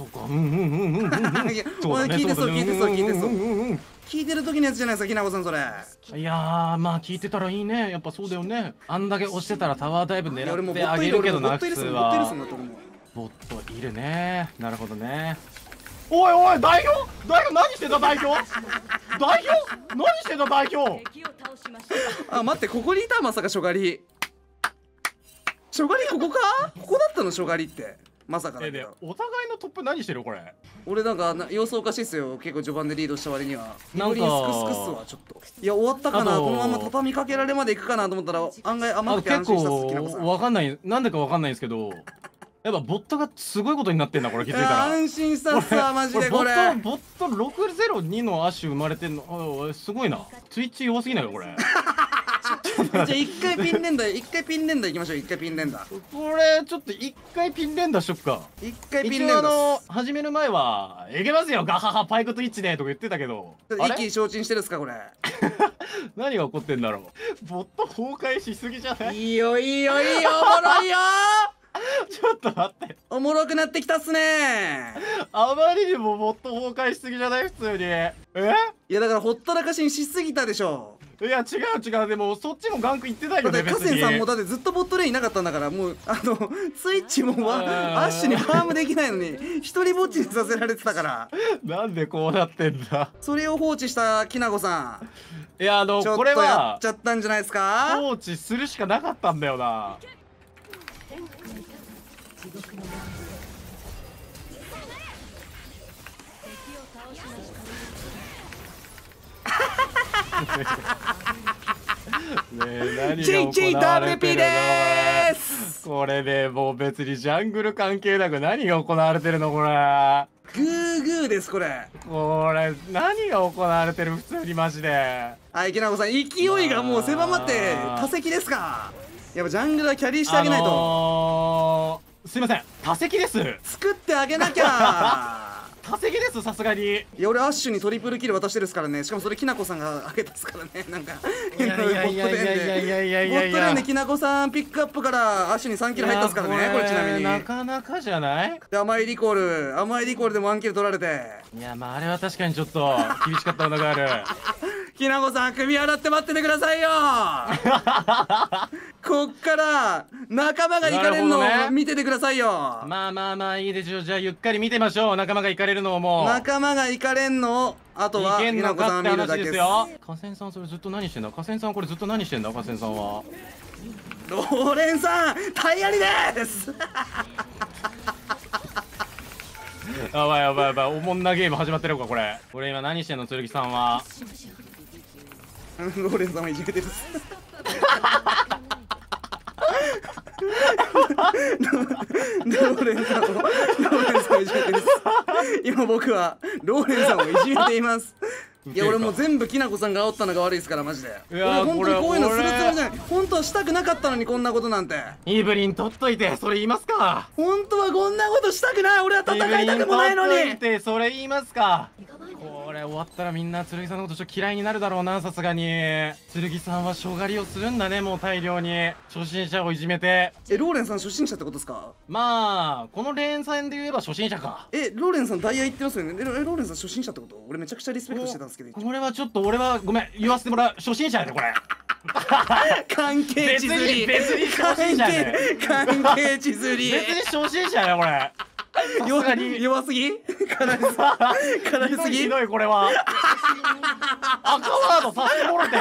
いてる時のやつじゃないですかきなこさんそれ。
いやまあ聞いてたらいいね。やっぱそうだよね。あんだけ押してたらタワーダイブ狙ってあげるけどな。普通はボットいるね。なるほどね。おい代表何してた代表何してた代表
待ってここにいた。まさか初狩りここか。ここだったの初狩りってまさかだけど。
お互いのトップ何してるこれ。
俺なんか様子おかしいっすよ。結構序盤でリードした割には
なんか
スクスっすわちょっと。いや終わったかなこのまま畳みかけられまでいくかなと思ったら案外甘くて安心したっすきなこさん。
わかんないなんでかわかんないんですけどやっぱボットがすごいことになってんなこれ気づいたら。
安心したっすわマジでこれ。
ボット602のアッシュ生まれてんのすごいな。ツイッチ弱すぎないかこれ
じゃあ一回ピン連打行きましょう。一回ピン連打
これちょっと一回ピン連打しとくか。
一回ピン連打
始める前はいけますよガハハパイクトイッチでとか言ってたけど
一気に承知してるっすかこれ
何が起こってんだろう。ボット崩壊しすぎじゃない。
いいよおもろいよ
ちょっと待って、
おもろくなってきたっすね。
あまりにもボット崩壊しすぎじゃない？普通に。
いやだからほったらかしにしすぎたでしょ。
いや違う違う、でもそっちもガンクいってないよね。
だって河川さんもだってずっとボットレーンいなかったんだから、もうスイッチもアッシュにファームできないのに一人ぼっちにさせられてたから。
なんでこうなってんだ。
それを放置したきなこさん、
いや
ちょっ
ことれ
や
は
っちゃったんじゃないですか。
放置するしかなかったんだよな。ねえ、何が行われて
GGWP
る
で
の
ーす。
これでもう別にジャングル関係なく何が行われてるのこれ。
グーグーですこれ。
これ何が行われてる普通にマジで。
はい、きなこさん勢いがもう狭まって多席ですか。やっぱジャングルはキャリーしてあげないと。
すいません、多席です。
作ってあげなきゃ。
多席です、さすがに。
いや俺アッシュにトリプルキル渡してるですからね。しかもそれきなこさんがあげたですからね。なんか
いやいやいやいやいやいやいやいやいや
ボットレーンできなこさんピックアップからアッシュに3キル入ったですからね。これちなみに
なかなかじゃない。
で甘いリコールでも1キル取られて。
いやまああれは確かにちょっと厳しかったのがある。
きなこさん首洗って待っててくださいよ。こっから仲間が行かれるのを見ててくださいよ。
まあまあまあいいでしょう。じゃあゆっかり見てましょう。仲間が行かれるのをもう。
仲間が行かれんのをあとは
行けんのかって話です
す
よ。河川さんそれずっと何してんだ。河川さんこれずっと何してんだ。河川さんは。
ローレンさんタイヤリです。
やばいやばいやばい、おもんなゲーム始まってるのかこれ。これ今何してんの剣さんは。
ローレンさんもいじめてる。ローレンさんをいじめてる。今僕はローレンさんをいじめています。いや俺もう全部きなこさんが煽ったのが悪いですからマジで。俺本当にこういうのするつもりじゃない。本当はしたくなかったのにこんなことなんて。
イーブリン取っといてそれ言いますか。
本当はこんなことしたくない。俺は戦いたくもないのに。
イーブリン取っといてそれ言いますか。これ終わったらみんな剣さんのことちょっと嫌いになるだろうな。さすがに剣さんはしょがりをするんだね。もう大量に初心者をいじめて。
ローレンさん初心者ってことですか。
まあこの連戦で言えば初心者か。
ローレンさんダイヤ言ってますよね。ローレンさん初心者ってこと。俺めちゃくちゃリスペクトしてたんですけど。
これはちょっと俺はごめん言わせてもらう。初心者やでこれ。
関係値ずり。
別に初心者やで。
関係値ずり。
別に初心者やこれ。
弱すぎ？悲しすぎ？
ひどいこれは。赤ワードさせてもろて。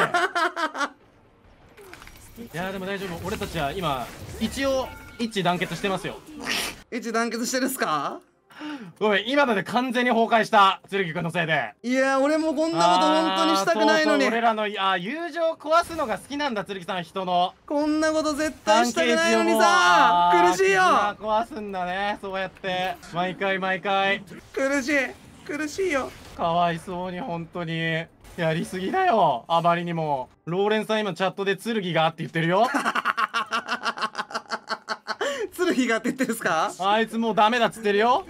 いやでも大丈夫。俺たちは今一応一致団結してますよ。
一致団結してるっすか？
ごめん今ので完全に崩壊した剣くんのせいで。
いや俺もこんなこと本当にしたくないのに。
そう俺らの友情壊すのが好きなんだ剣さん。人の
こんなこと絶対したくないのにさ。苦しいよ。
壊すんだねそうやって毎回
苦しいよ。
かわいそうに本当にやりすぎだよあまりにも。ローレンさん今チャットで剣がって言ってるよ。
剣がって言ってるんすか。
あいつもうダメだっつってるよ。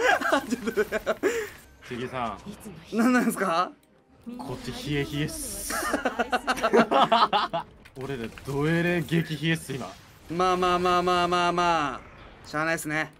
次さ
ん何なんですか。
こっち冷え冷えっす。俺らドエレ激冷えっす今。
まあしゃあないっすね。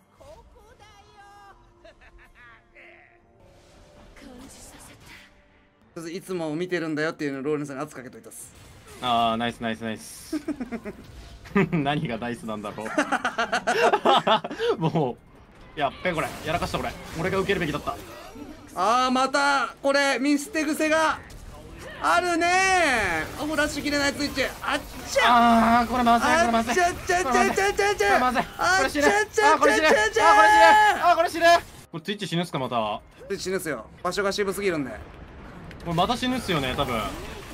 いつも見てるんだよっていうのをローレンさんに圧かけといたっす。
ナイスナイスナイス。何がナイスなんだろう。もうやっべこれやらかした。これ俺が受けるべきだった。
またこれ見捨て癖があるねー。フラッシュ切れないスイッチ。あっちゃ
これまずいこれまずい。
これまずい。
これ死ぬ。これ死ぬ。これツイッチ死ぬっすかまた。
ツイッチ死ぬっすよ。場所が渋すぎるんで。
これまた死ぬっすよね多分。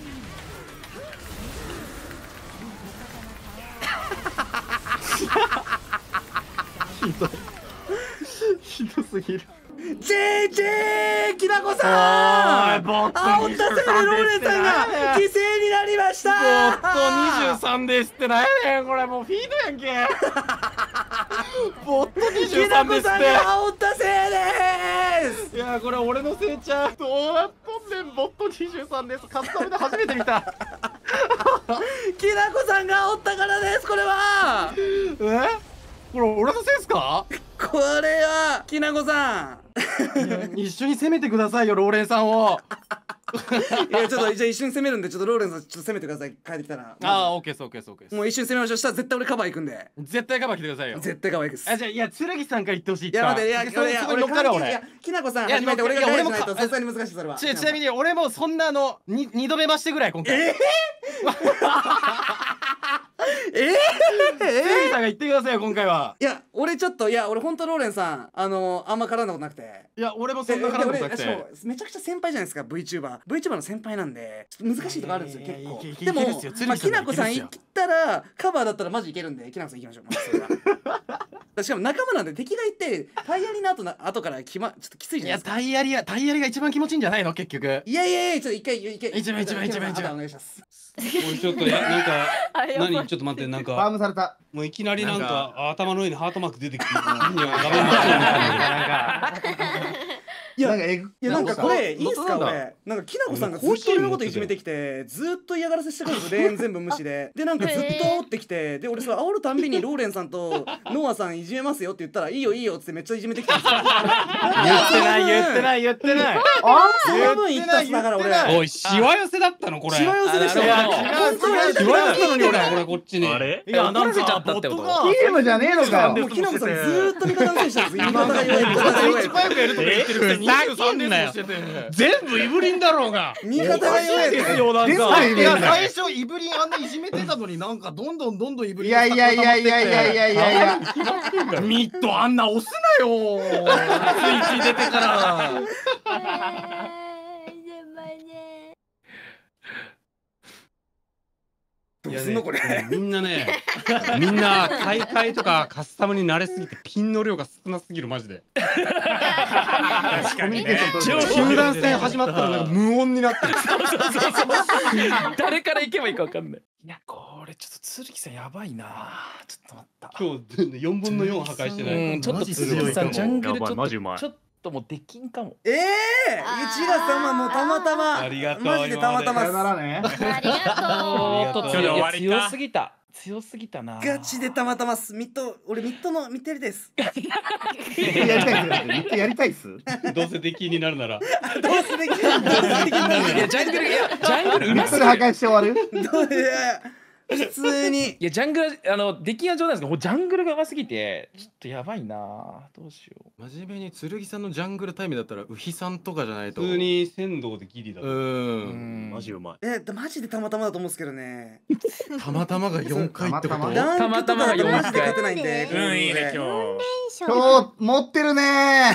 ひどすぎる。
JJ きなこさん煽ったせいでローレンさんが犠牲になりました。
ボット23ですってなんやねんこれ。もうフィードやんけ。ボット23ですって。
きなこさんが煽ったせいです。
いやこれ俺のせいちゃう。どうなっとんねん。ボット23です。カスタムで初めて見た。
きなこさんが煽ったからですこれは。
これ俺のせいっすか？
これはきなこさん。
いや一緒に攻めてくださいよローレンさんを。
いやちょっとじゃあ一緒に攻めるんで、ちょっとローレンさんちょっと攻めてください。帰ってきたら。
ああオッケーですオッケーですオッケーです。
もう一緒に攻めましょう。したら絶対俺カバー行くんで。
絶対カバー来てくださいよ。
絶対カバー行くっす。
あじゃあいや剣さんから言ってほしい。
いや待って、いや
俺乗っかるわ俺。
いやきなこさん
いや
初めて俺が返しない
いや
とさすがに難しいそれは。
ちなみに俺もそんな2度目ましてぐらい今回。剣さんが言ってくださいよ今回は。
いや俺ちょっと、いや俺ほんとローレンさんあんま絡んだことなくて。
いや俺もそんな絡んだことなくて。
で俺めちゃくちゃ先輩じゃないですか。 VTuber の先輩なんでちょっと難しいとこあるんですよ結構。でもまあきなこさん行ったらカバーだったらマジいけるんで、きなこさん行きましょう。それはしかも仲間なんで、敵がいてタイヤリの後からちょっときついじゃないですか。
タイヤリが一番気持ちいいんじゃないの結局。
いやちょっと一回
一番
お願いします。
おいちょっとなんか何ちょっと待って、なん
ファー
か
ムされた。
もういきなりなんか頭の上にハートマーク出てきて、
いや
い
やなんかこれいいっすか。
なんだ
俺なんかきなこさんがずっと俺のこといじめてきて、ずっと嫌がらせしてくるんですよ。レーン全部無視で。でなんかずっと煽ってきて、で俺それ煽るたんびにローレンさんとノアさんいじめますよって言ったらいいよいいよってめっちゃいじめてきたんですよ。
言ってない。
その分言ったっす。だから俺
おいしわ寄せだったのこれ。
しわ寄せでしょ。本当にやりたくなかったのに俺
こっちに。
あれ
いやなんかボットが
ゲームじゃねえのかよ。
もうきなこさんずーっと味方のせいしたんですよ。味方が弱い味方が弱い。
一番よくやるとか言ってるくせに23レースしてて
全部イブリンだろうが。
味方が弱いですよ。
なんか
い
いや最初イブリンあんないじめてたのになんかどんどんイブリン
いや
ミッドあんな押すなよスイッチ出てから
どうすんのこれ。
みんな大会とかカスタムに慣れすぎてピンの量が少なすぎるマジで。
確かにね。
集団戦始まったらなんか無音になってる。
誰から行けばいいか分かんない。いやこれちょっと剣さんやばいな。ちょっと待った。
今日4分の4破壊してない。
ちょっと剣さんジャングルちょっ
マジうまい。
ともうできんかも。
1月様もうたまたま。
ありがとう。
マジでたまたま。
さよならね。
ありがとう。
強すぎた。強すぎたな。
ガチでたまたます。俺ミッドやりたいです。
やりたいっす。
どうせ出禁になるなら。
どうすべき。ジャングル
うますぎる。破壊して終わる。
普通に。
いやジャングル出来が冗談ですけど、ジャングルが上すぎてちょっとやばいな。どうしよう。
真面目に剣さんのジャングルタイムだったらウヒさんとかじゃないと
普通に仙道でギリだ。
マジうまい。
マジでたまたまだと思うんですけどね。
たまたまが4回ってこと
ランクとかだとマジで勝てないんで。
いいね今日。
今日持ってるね。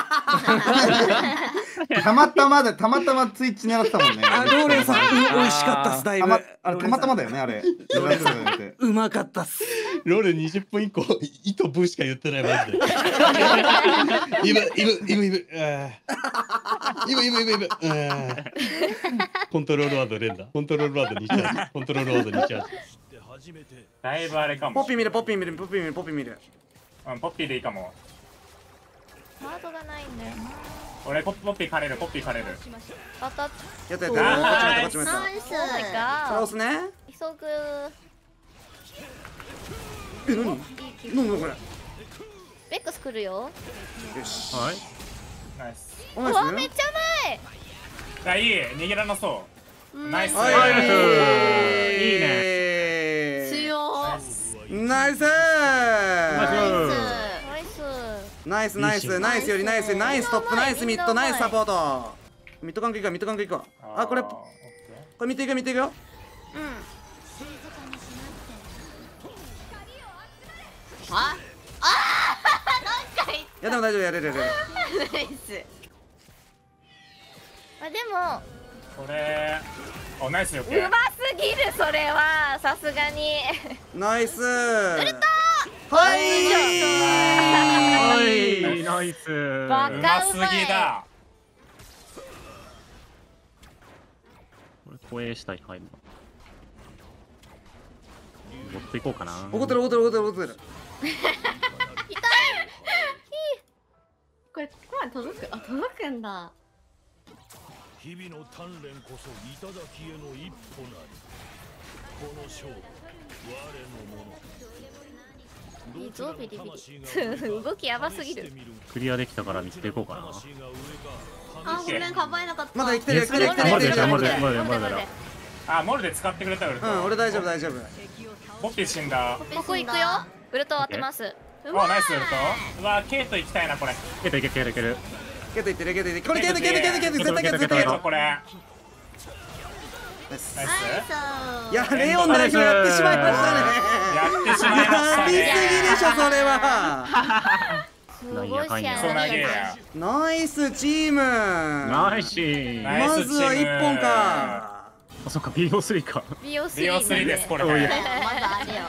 たまたまツイッチ狙ってたもんね。
ローレンさん美味しかったっす。だいぶ
たまたまだよねあれ。
うまかったっす。
ローレン20分以降イとブしか言ってないマジで。コントロールワード連打。コントロールワード2チャージ。コントロールワード2チャージ。
だいぶあれかも。
ポッピー見る。
ポッピーでいいかも。
ハートがないんだよな。
俺ポッピー枯れる。
当たっ
やった。こっちもやった。
ナイス。
それ押すね。
急ぐ。
何これ。
ベックス来るよ。
よし。
はい。
ナイス。
うわめっちゃ
いい逃げらなそう。ナイス。
いい
ない。強。
ナイス。ナイスよりナイストップ、ナイスミッド、ナイスサポート。ミッド関係いこう。あこれ見ていくよ。いやでも大丈夫、やれる。
ナイス。でも
これナイスよ。
うますぎるそれはさすがに。
ナイス。
はい、ナイス。
うますぎだ。
これ投影したい。はい。持っていこうかな。
怒ってる。
痛い。これ届くんだ。
日々の鍛錬こそ頂への一歩なり。この勝負、我のもの。
いいぞビリビリ動きやばすぎる。
クリアできたから見つけていこうかな。
あ、ごめん、かばえなかった。
まだ生きてる、生きてる、生きてる、
まだ
生きてる。
まだまだまだ。
あ、モルで使ってくれたウルト。
うん、俺大丈夫、大丈夫。
ポッピー死んだ。
ここ行くよ。ウルト終わってます。
お、ナイスウルト。うわ、ケイト行きたいなこれ。
ケイトいけるケイトいける。
ケイトいってる、ケイトいってる。これケイト、ケイト、ケイト、ケイト、絶対ケイト、絶対ケイト。
これ。ナイス。
いや、レオン代表やってしまいましたね。
やってしまいましたね。
やりすぎでしょ、それは。
すごい試合
そう投げや。
ナイスチーム。
ナイス。
まずは1本か。
あ、そっか、BO3 か。
BO3 です、これ。
まだあるよ。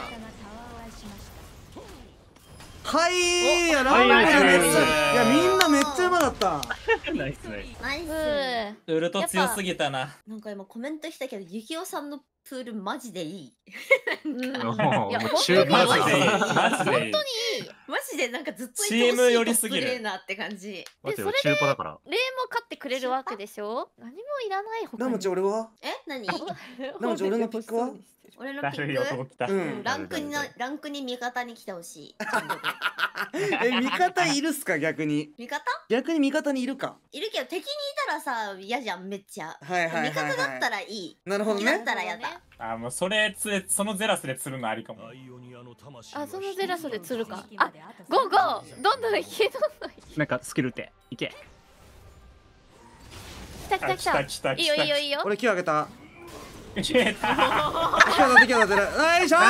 はい、いや、ラーメンがめっちゃ、いや、みんなめっちゃうまかった。
ナイス。
ナイス。
ウルト強すぎたな。
なんか今コメントしたけど、ゆきおさんのプールマジでいい。
もう
いや
中華
マジでいい。マジでいい。
マジでなんかずっと
チーム寄りすぎる
トッププレーナーって感じ。
待ってよ、中古だから。
レイも勝ってくれるわけでしょ。何もいらない他に。
ラムチ俺は
え、何？
ラムチ俺のピックは
俺のピ
だるい男
ッ
来た。
うん
ク。ランクに味方に来てほしい。
味方いるっすか、逆に。
味方？
逆に味方にいるか。
いるけど敵にいたらさ嫌じゃんめっちゃ。
はいはいはいはい
味方だったらいい。
なるほどね
敵だったらやだ。
あ、もうそれそのゼラスで釣るのありかも。
あ、そのゼラスで釣るか。あ、ゴーゴー。どんどん引けどんどん引け。
なんかスキルっていけ。
来た来た来た。
来た
いいよいいよいいよ。
俺9あげた。
消えた。
9だって9だってる。ナイス。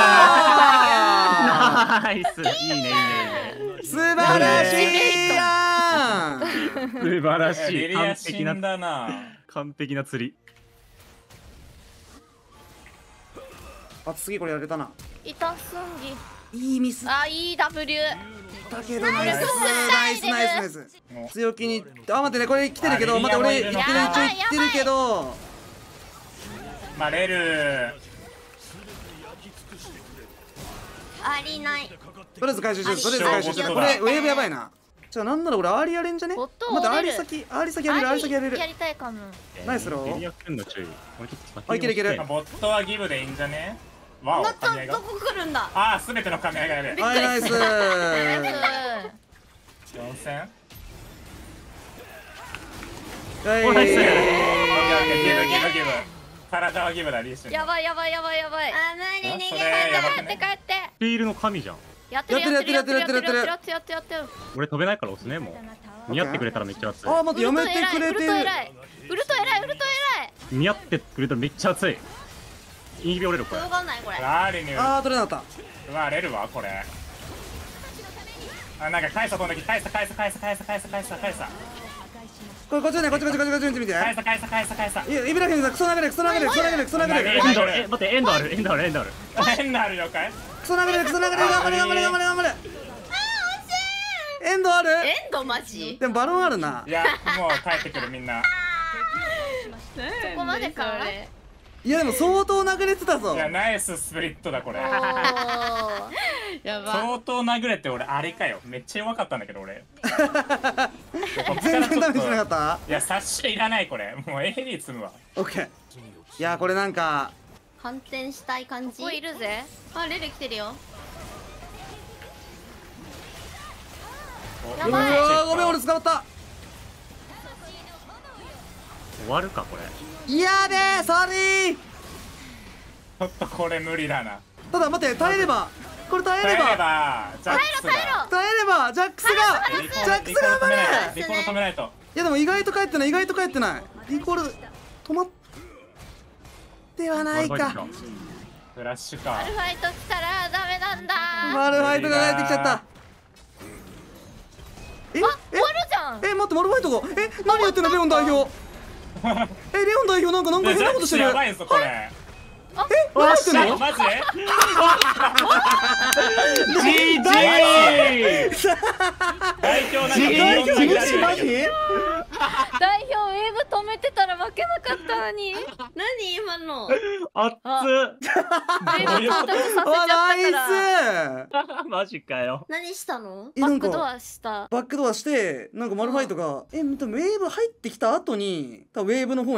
ナイス。いいねいいね。
素晴らしいやん。
素晴らしい。
リリア死んだな。
完璧な釣り。
あ、次これやれたな。
痛すんぎ。
いいミス
あ、いい W。
だけどナイスナイスナイスナイス。強気に。あ、待ってね、これ来てるけど、待って俺一応言ってるけど。
まあレル。
ありない。
とりあえず回収してる。とりあえず回収してる。これウェーブやばいな。じゃあなんなら俺アーリーやれんじゃね？待ってアーリー先やれるアーリー先やれる。
やりたいかも。
ナイスロー。
エリアくんの注意。
あ、いけるいける。
ボットはギブでいいんじゃね？わお、
また
神合いが
ど。こ来るんだ。
ああ、すべての神合いがやべえ。
はい、ナイス。
4000。
はい。
ギブギブギブ。体はギブだリーシュ。
やばいやばいやばいやばい。
あ、無理逃げ
それやばくね。
帰って帰って。
フィールの神じゃん。
やってるやってるやってるやってるやってる
や
やってるやってるやってる。
俺飛べないから押すねもう。見合ってくれたらめっちゃ熱い。
あ、待ってやめてくれてる。
ウルト偉いウルト偉いウルト偉い。
見合ってくれたらめっちゃ熱い。インビ折れるこれ。
しょうがないこれ。
ラーリニュー。
あー、取れなかっ
うわ、レルはこれ。あ、なんかカイサ飛んできて、カイサ。
これこっちね、こっち見て。
カイサ。
いや、イブラヒムさん、クソ殴れ。
エンド待ってエンドある。
変なあるよかい。
クソ殴れ。頑張れ。エンドある？
エンドマジ？
でもバロンあるな。
いや、もう帰ってくるみんな。
そこまでか。
いやでも相当殴れてたぞ。
いや、ナイススプリットだこれ。
やば。
相当殴れて俺あれかよ。めっちゃ弱かったんだけど俺。
全然ダメージしなかった？
いや、察しいらないこれ。もう AD 積むわ。
オッケー。いやこれなんか
反転したい感じ。
ここいるぜ。
あ、レル来てるよ。
うわー、ごめん俺捕まった。
終わるかこれ。
やべえ、ソーリー。
ちょっとこれ無理だな。
ただ待って、耐えればジャックスが
耐えろ。
耐えればジャックスが頑張れ。
リコール止めないと。
いやでも意外と帰ってない。リコール止まってはないか。
フラッシュか。
マルファイト来たらダメなんだ。
マルファイトが帰ってきちゃった。
終わるじゃん。
待って、マルファイトが何やってんのレオン代表。レオン代表なんか変なことしてる。
やばいぞこれ。
何やってんの？
マジ？代表
マジ？
代表ウェーブ止めてたら負けなかったのに。
何今の？
あっつ。
ウェーブ到達させちゃったから。
マジかよ。
何したの？
バックドアした。
バックドアしてなんかマルファイトが多分ウェーブ入ってきた後に多分ウェーブの方に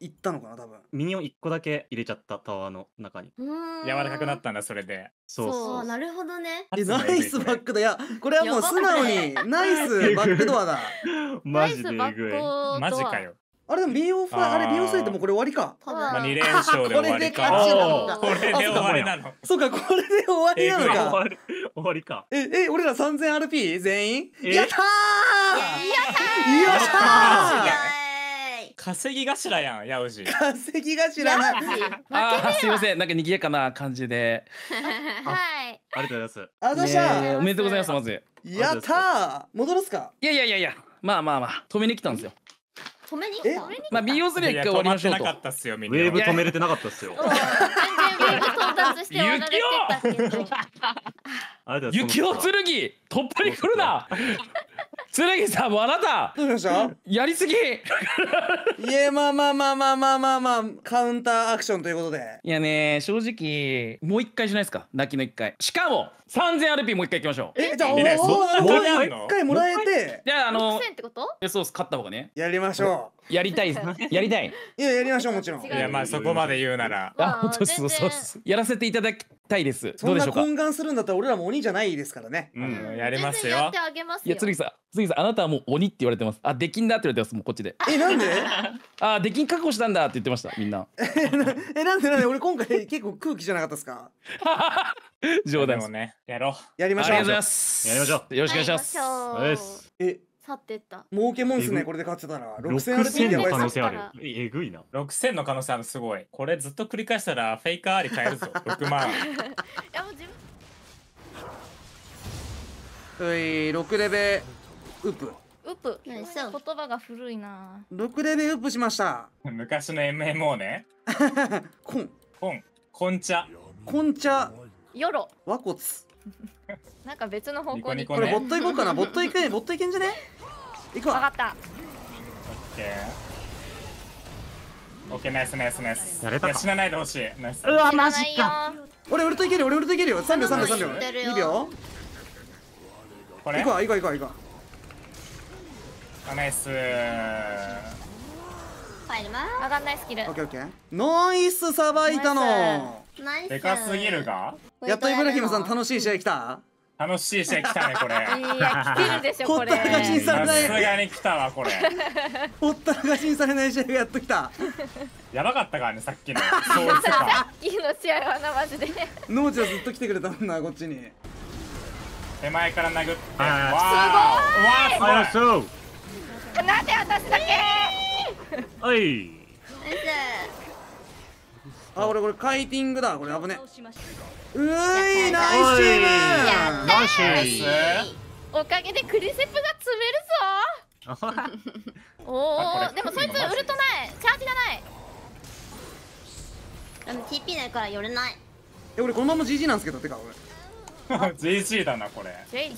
いったのかな多分。
ミニオン1個だけ入れちゃったタワーの中に。
柔らかくなったんだ、それで。
そう
そう、なるほどね。
ナイスバックだ。いやこれはもう素直にナイスバックドアだ。
マジでえぐい。
マジかよ。
あれでも BO5 あれ BO3 ってもうこれ終わりか。
まあ2連勝で終わりか。これで終わりなの。
そうか、これで終わりなのか。
終わりか。
俺ら 3000RP 全員
やった
ー。やったー。
稼ぎ頭やん、ヤウジ。
稼ぎ頭な。
すいません、なんか賑やかな感じで。
はい。
ありがとうございます。
あざした。
おめでとうございます、まず。
やったー。戻るすか。
いや、まあ止めに来たんですよ。
止めに来た。
まあ BO3 は一回終わりましょうと。
ウェーブ止めれてなかったっすよ。
全然ウェーブ到達して終わられてたけど。
雪を剣トップに来るな。剣さんもうあなた
どうしました
やりすぎ。
いやまあカウンターアクションということで。
いやね正直もう一回しないですか、泣きの一回。しかも 3000RP もう一回行きましょう。
じゃあもう一回もらえて。
じゃあ
6000ってこと？
そう勝った方がね。
やりましょ
う。やりたい。
いややりましょうもちろん。
いやまあそこまで言うなら。
本当そうやらせていただきたいです。
そんな懇願するんだったら俺らも鬼じゃないですからね。
やりますよ。
やってあげますよ。
いや剣さんあなたはもう鬼って言われてます。あできんだって言われてます。もうこっちで。
なんで？
あできん確保したんだって言ってましたみんな。
なんで俺今回結構空気じゃなかったですか？
冗談もね。やろう。
やりましょう。
ありがとうございます。
やりましょう。
よろしくお願いします。
去ってった。
儲けもんっすねこれで勝ってたら。
6000の可能性ある。えぐいな。
6000の可能性あるすごい。これずっと繰り返したらフェイカーあり買えるぞ。6万。
いやもう自分。
6レベウップ。
言葉が古いな。
6レベウップしました。
昔の MMO ね。こんちゃ。
よろ。
和骨。
なんか別の方向に。
これボット行こうかな。ボット行けんじゃね？行くわ。
分かった。
オッケーナイス。
やれたか。
死なないでほしい。ナイス。
うわマジか。
俺ウルトいけるよ。3秒。2秒。
これ。
行こう。
ナイス。
入ります。
上がんないスキル。
オッケー。ナイスさばいたの。
でかすぎるが。
やっとイブラヒムさん楽しい試合来た？
楽しい試合来たねこれ。
いや来てるでしょこれ。
ほったらかしにされない。
さすがに来たわこれ。
ほったらかしにされない試合がやっと来た。
やばかったからねさっきの。
さっきの試合はなマジで。
ノーチはずっと来てくれたんだこっちに。
手前から殴って。
す
ごい。
なんで私だけ。
おい。
俺これカイティングだ。これ危ね。ナイスチーム。
おかげでクリセプが詰めるぞ。おお、でもそいつウルトない、チャージがない。
TP ないから寄れない。
俺このまま GG なんですけど。てか俺
GG だなこれ。
待って。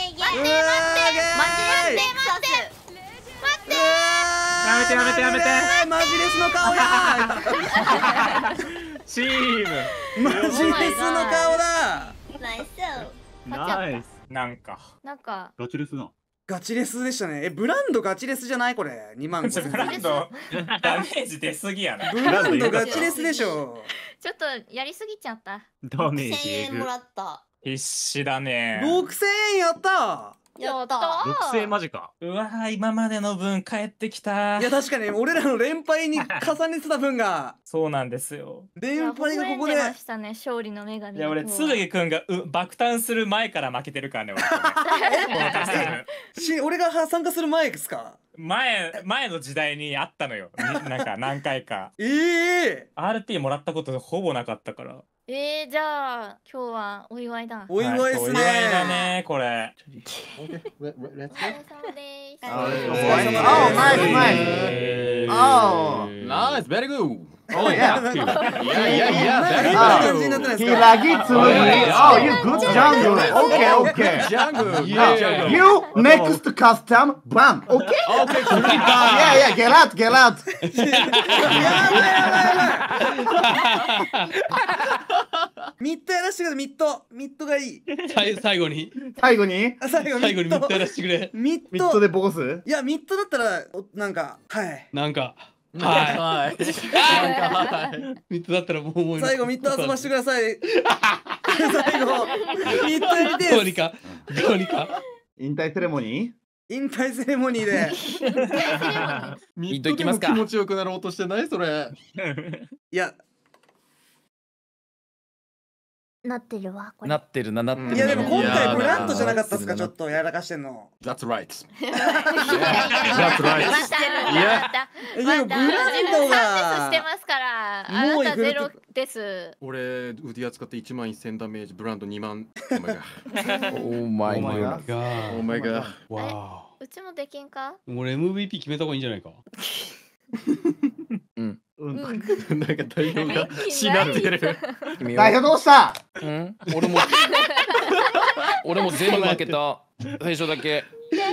やめて
マジレスの顔だ。
チーム
マジレスの顔だ。
ナイス。
なんか
ガチレスな。
ガチレスでしたね。ブランドガチレスじゃないこれ。2万
ブランドダメージ出すぎやな。
ブランドガチレスでしょ。
ちょっとやりすぎちゃった。
ダメージ
1000円もらった。
必死だね。
6000円やった。
やった
6000円マジか。
うわー今までの分帰ってきた。
いや確かに俺らの連敗に重ねてた分が。
そうなんですよ。
連敗がここで。
ましたね勝利の女神。
いや俺剣くんが爆誕する前から負けてるからね
俺。俺が参加する前ですか。
前の時代にあったのよ。なんか何回か。RP もらったことほぼなかったから。
じゃあ今日はお祝いだ。
お祝いっすね。
お祝いだねこれ。
お疲れ様です。
Nice, very good.
Oh yeah.
He
Lagitsuri. Oh, you good jungle. Okay.
Jungle.
You next custom. Bam. Okay. Yeah. Get out.
ミッドやらしてくれ。ミッドがいい。
最後に
ミッ
ドやらしてくれ。
ミッドでボコす。いやミッドだったらなんか
はい。ミッドだったらもう思います。
最後ミッド遊ばしてください。最後ミッドやりてえ。
どうにかどうにか。
引退セレモニー？
引退セレモニーで。
ミッド行きますか。
気持ちよくなろうとしてないそれ。
いや。
なってるわこれ。
なってるな、なってる。
いやでも今回ブランドじゃなかったっすか、ちょっとやらかしてんの。
That's right.
That's right. いや、ブランドがしてますから、あなたゼロです。
俺ウディア使って1万1000ダメージ、ブランド2万。
オーマイガー。
オーマイガー。
わー。うちもできんか？
俺 MVP 決めた方がいいんじゃないか。
うん。
なんか代表がしなってる。
代表どうした？
うん。俺も全部負けた。最初だけ。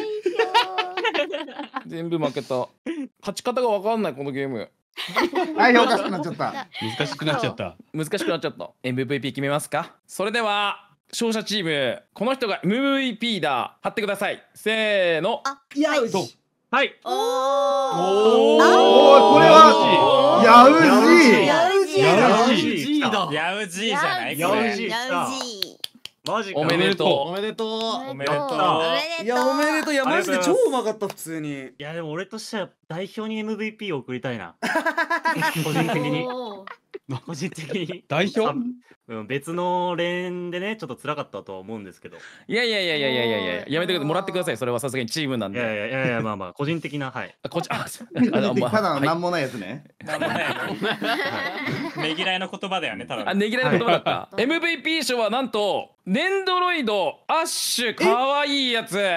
全部負けた。勝ち方がわかんないこのゲーム。
代表おかしくなっちゃった。
難しくなっちゃった。
難しくなっちゃった。MVP 決めますか？それでは勝者チーム、この人が MVP だ。貼ってください。せーの。
いやうし。
はい。
おお、これはヤウジー。
ヤウジーヤウジーじゃない？
ヤウジー。マジか。
おめでとう。
おめでとう。
おめでとう。
いやおめでとう。いやマジで超うまかった普通に。
いやでも俺としては代表に MVP を送りたいな。個人的に。個人的に。
代表？
別の連でねちょっと辛かったとは思うんですけど。
いややめてもらってください。それはさすがにチームなんで。
いやまあまあ個人的なはい。
た
だのなんもないやつね。
なんもない。ねぎらいの言葉だよね多分。
あ、ねぎらいの言葉だった。MVP 賞はなんとネンドロイドアッシュかわいいやつ。
いい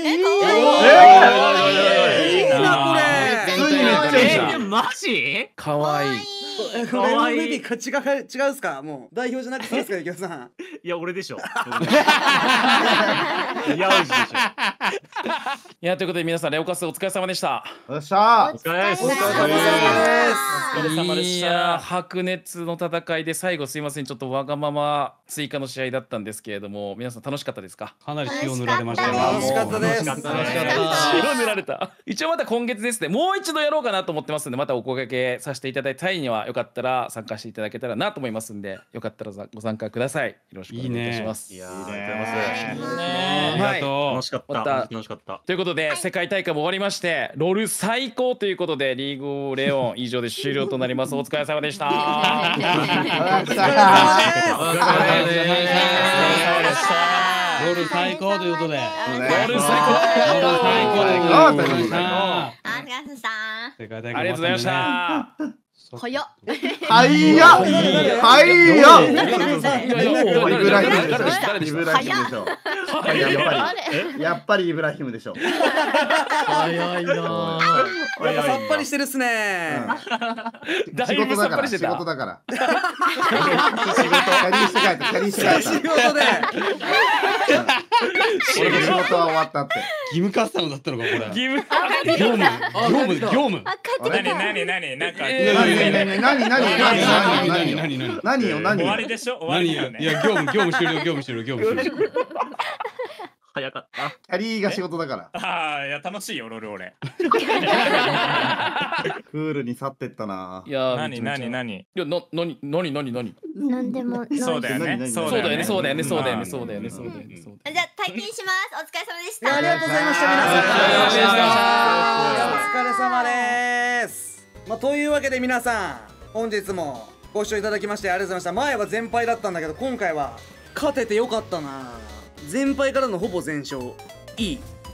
なこれ。
マジ？
かわいい。
これ MVP 違うっすか？もう代表じゃなくていいっすか、ゆきおさん。
いや俺でしょ。いやおじでしょ。
いやということで皆さんレオカスお疲れ様でした。
よっしゃー。
お疲れ様です。
お疲れ様でした。
いや白熱の戦いで最後すいませんちょっとわがまま追加の試合だったんですけれども、皆さん楽しかったですか？
かなり塩塗られましたよ。
楽しかったです。
塩塗られた。一応また今月ですね、もう一度やろうかなと思ってますんで、またお声掛けさせていただいた際にはよかったら参加していただけたらなと思いますんで、よかったらご参加ください。よろしくお願いいたします。
いやありがとうございます。
ありがとう。
楽しかった。楽しかった。
ということで世界大会も終わりまして、ロール最高ということでリーグオブレオン以上で終了となります。お疲れ様でした。
ゴール最高ということで。
ゴール最高。
ありがとうございました。
ありがとうございました。
早っ。
はいや。はいや。イブラヒムでしょ。やっぱりイブラヒムでしょ。
早いな。
さっぱりしてるっすね。
仕事だから。仕事だから。キャリーして帰った。キャリーして帰った。
仕事で。
俺の仕事は終わったって。
義務カスタムだったのかこれ。
義務。
業務。
何よ何
終わりでしょ。終わりだよね。
いや業務終了。
早かった。
キャリーが仕事だから。
ああいや楽しいよロール俺。
クールに去ってったな。
いや
何。いや
何。
なんでも。
そうだよね。
そうだよね。
じゃあ退勤します。お疲れ様でした。
ありがとうございました皆さん。お疲れ様です。まあというわけで皆さん本日もご視聴いただきましてありがとうございました。前は全敗だったんだけど今回は勝ててよかったな。全敗からのほぼ全勝。いい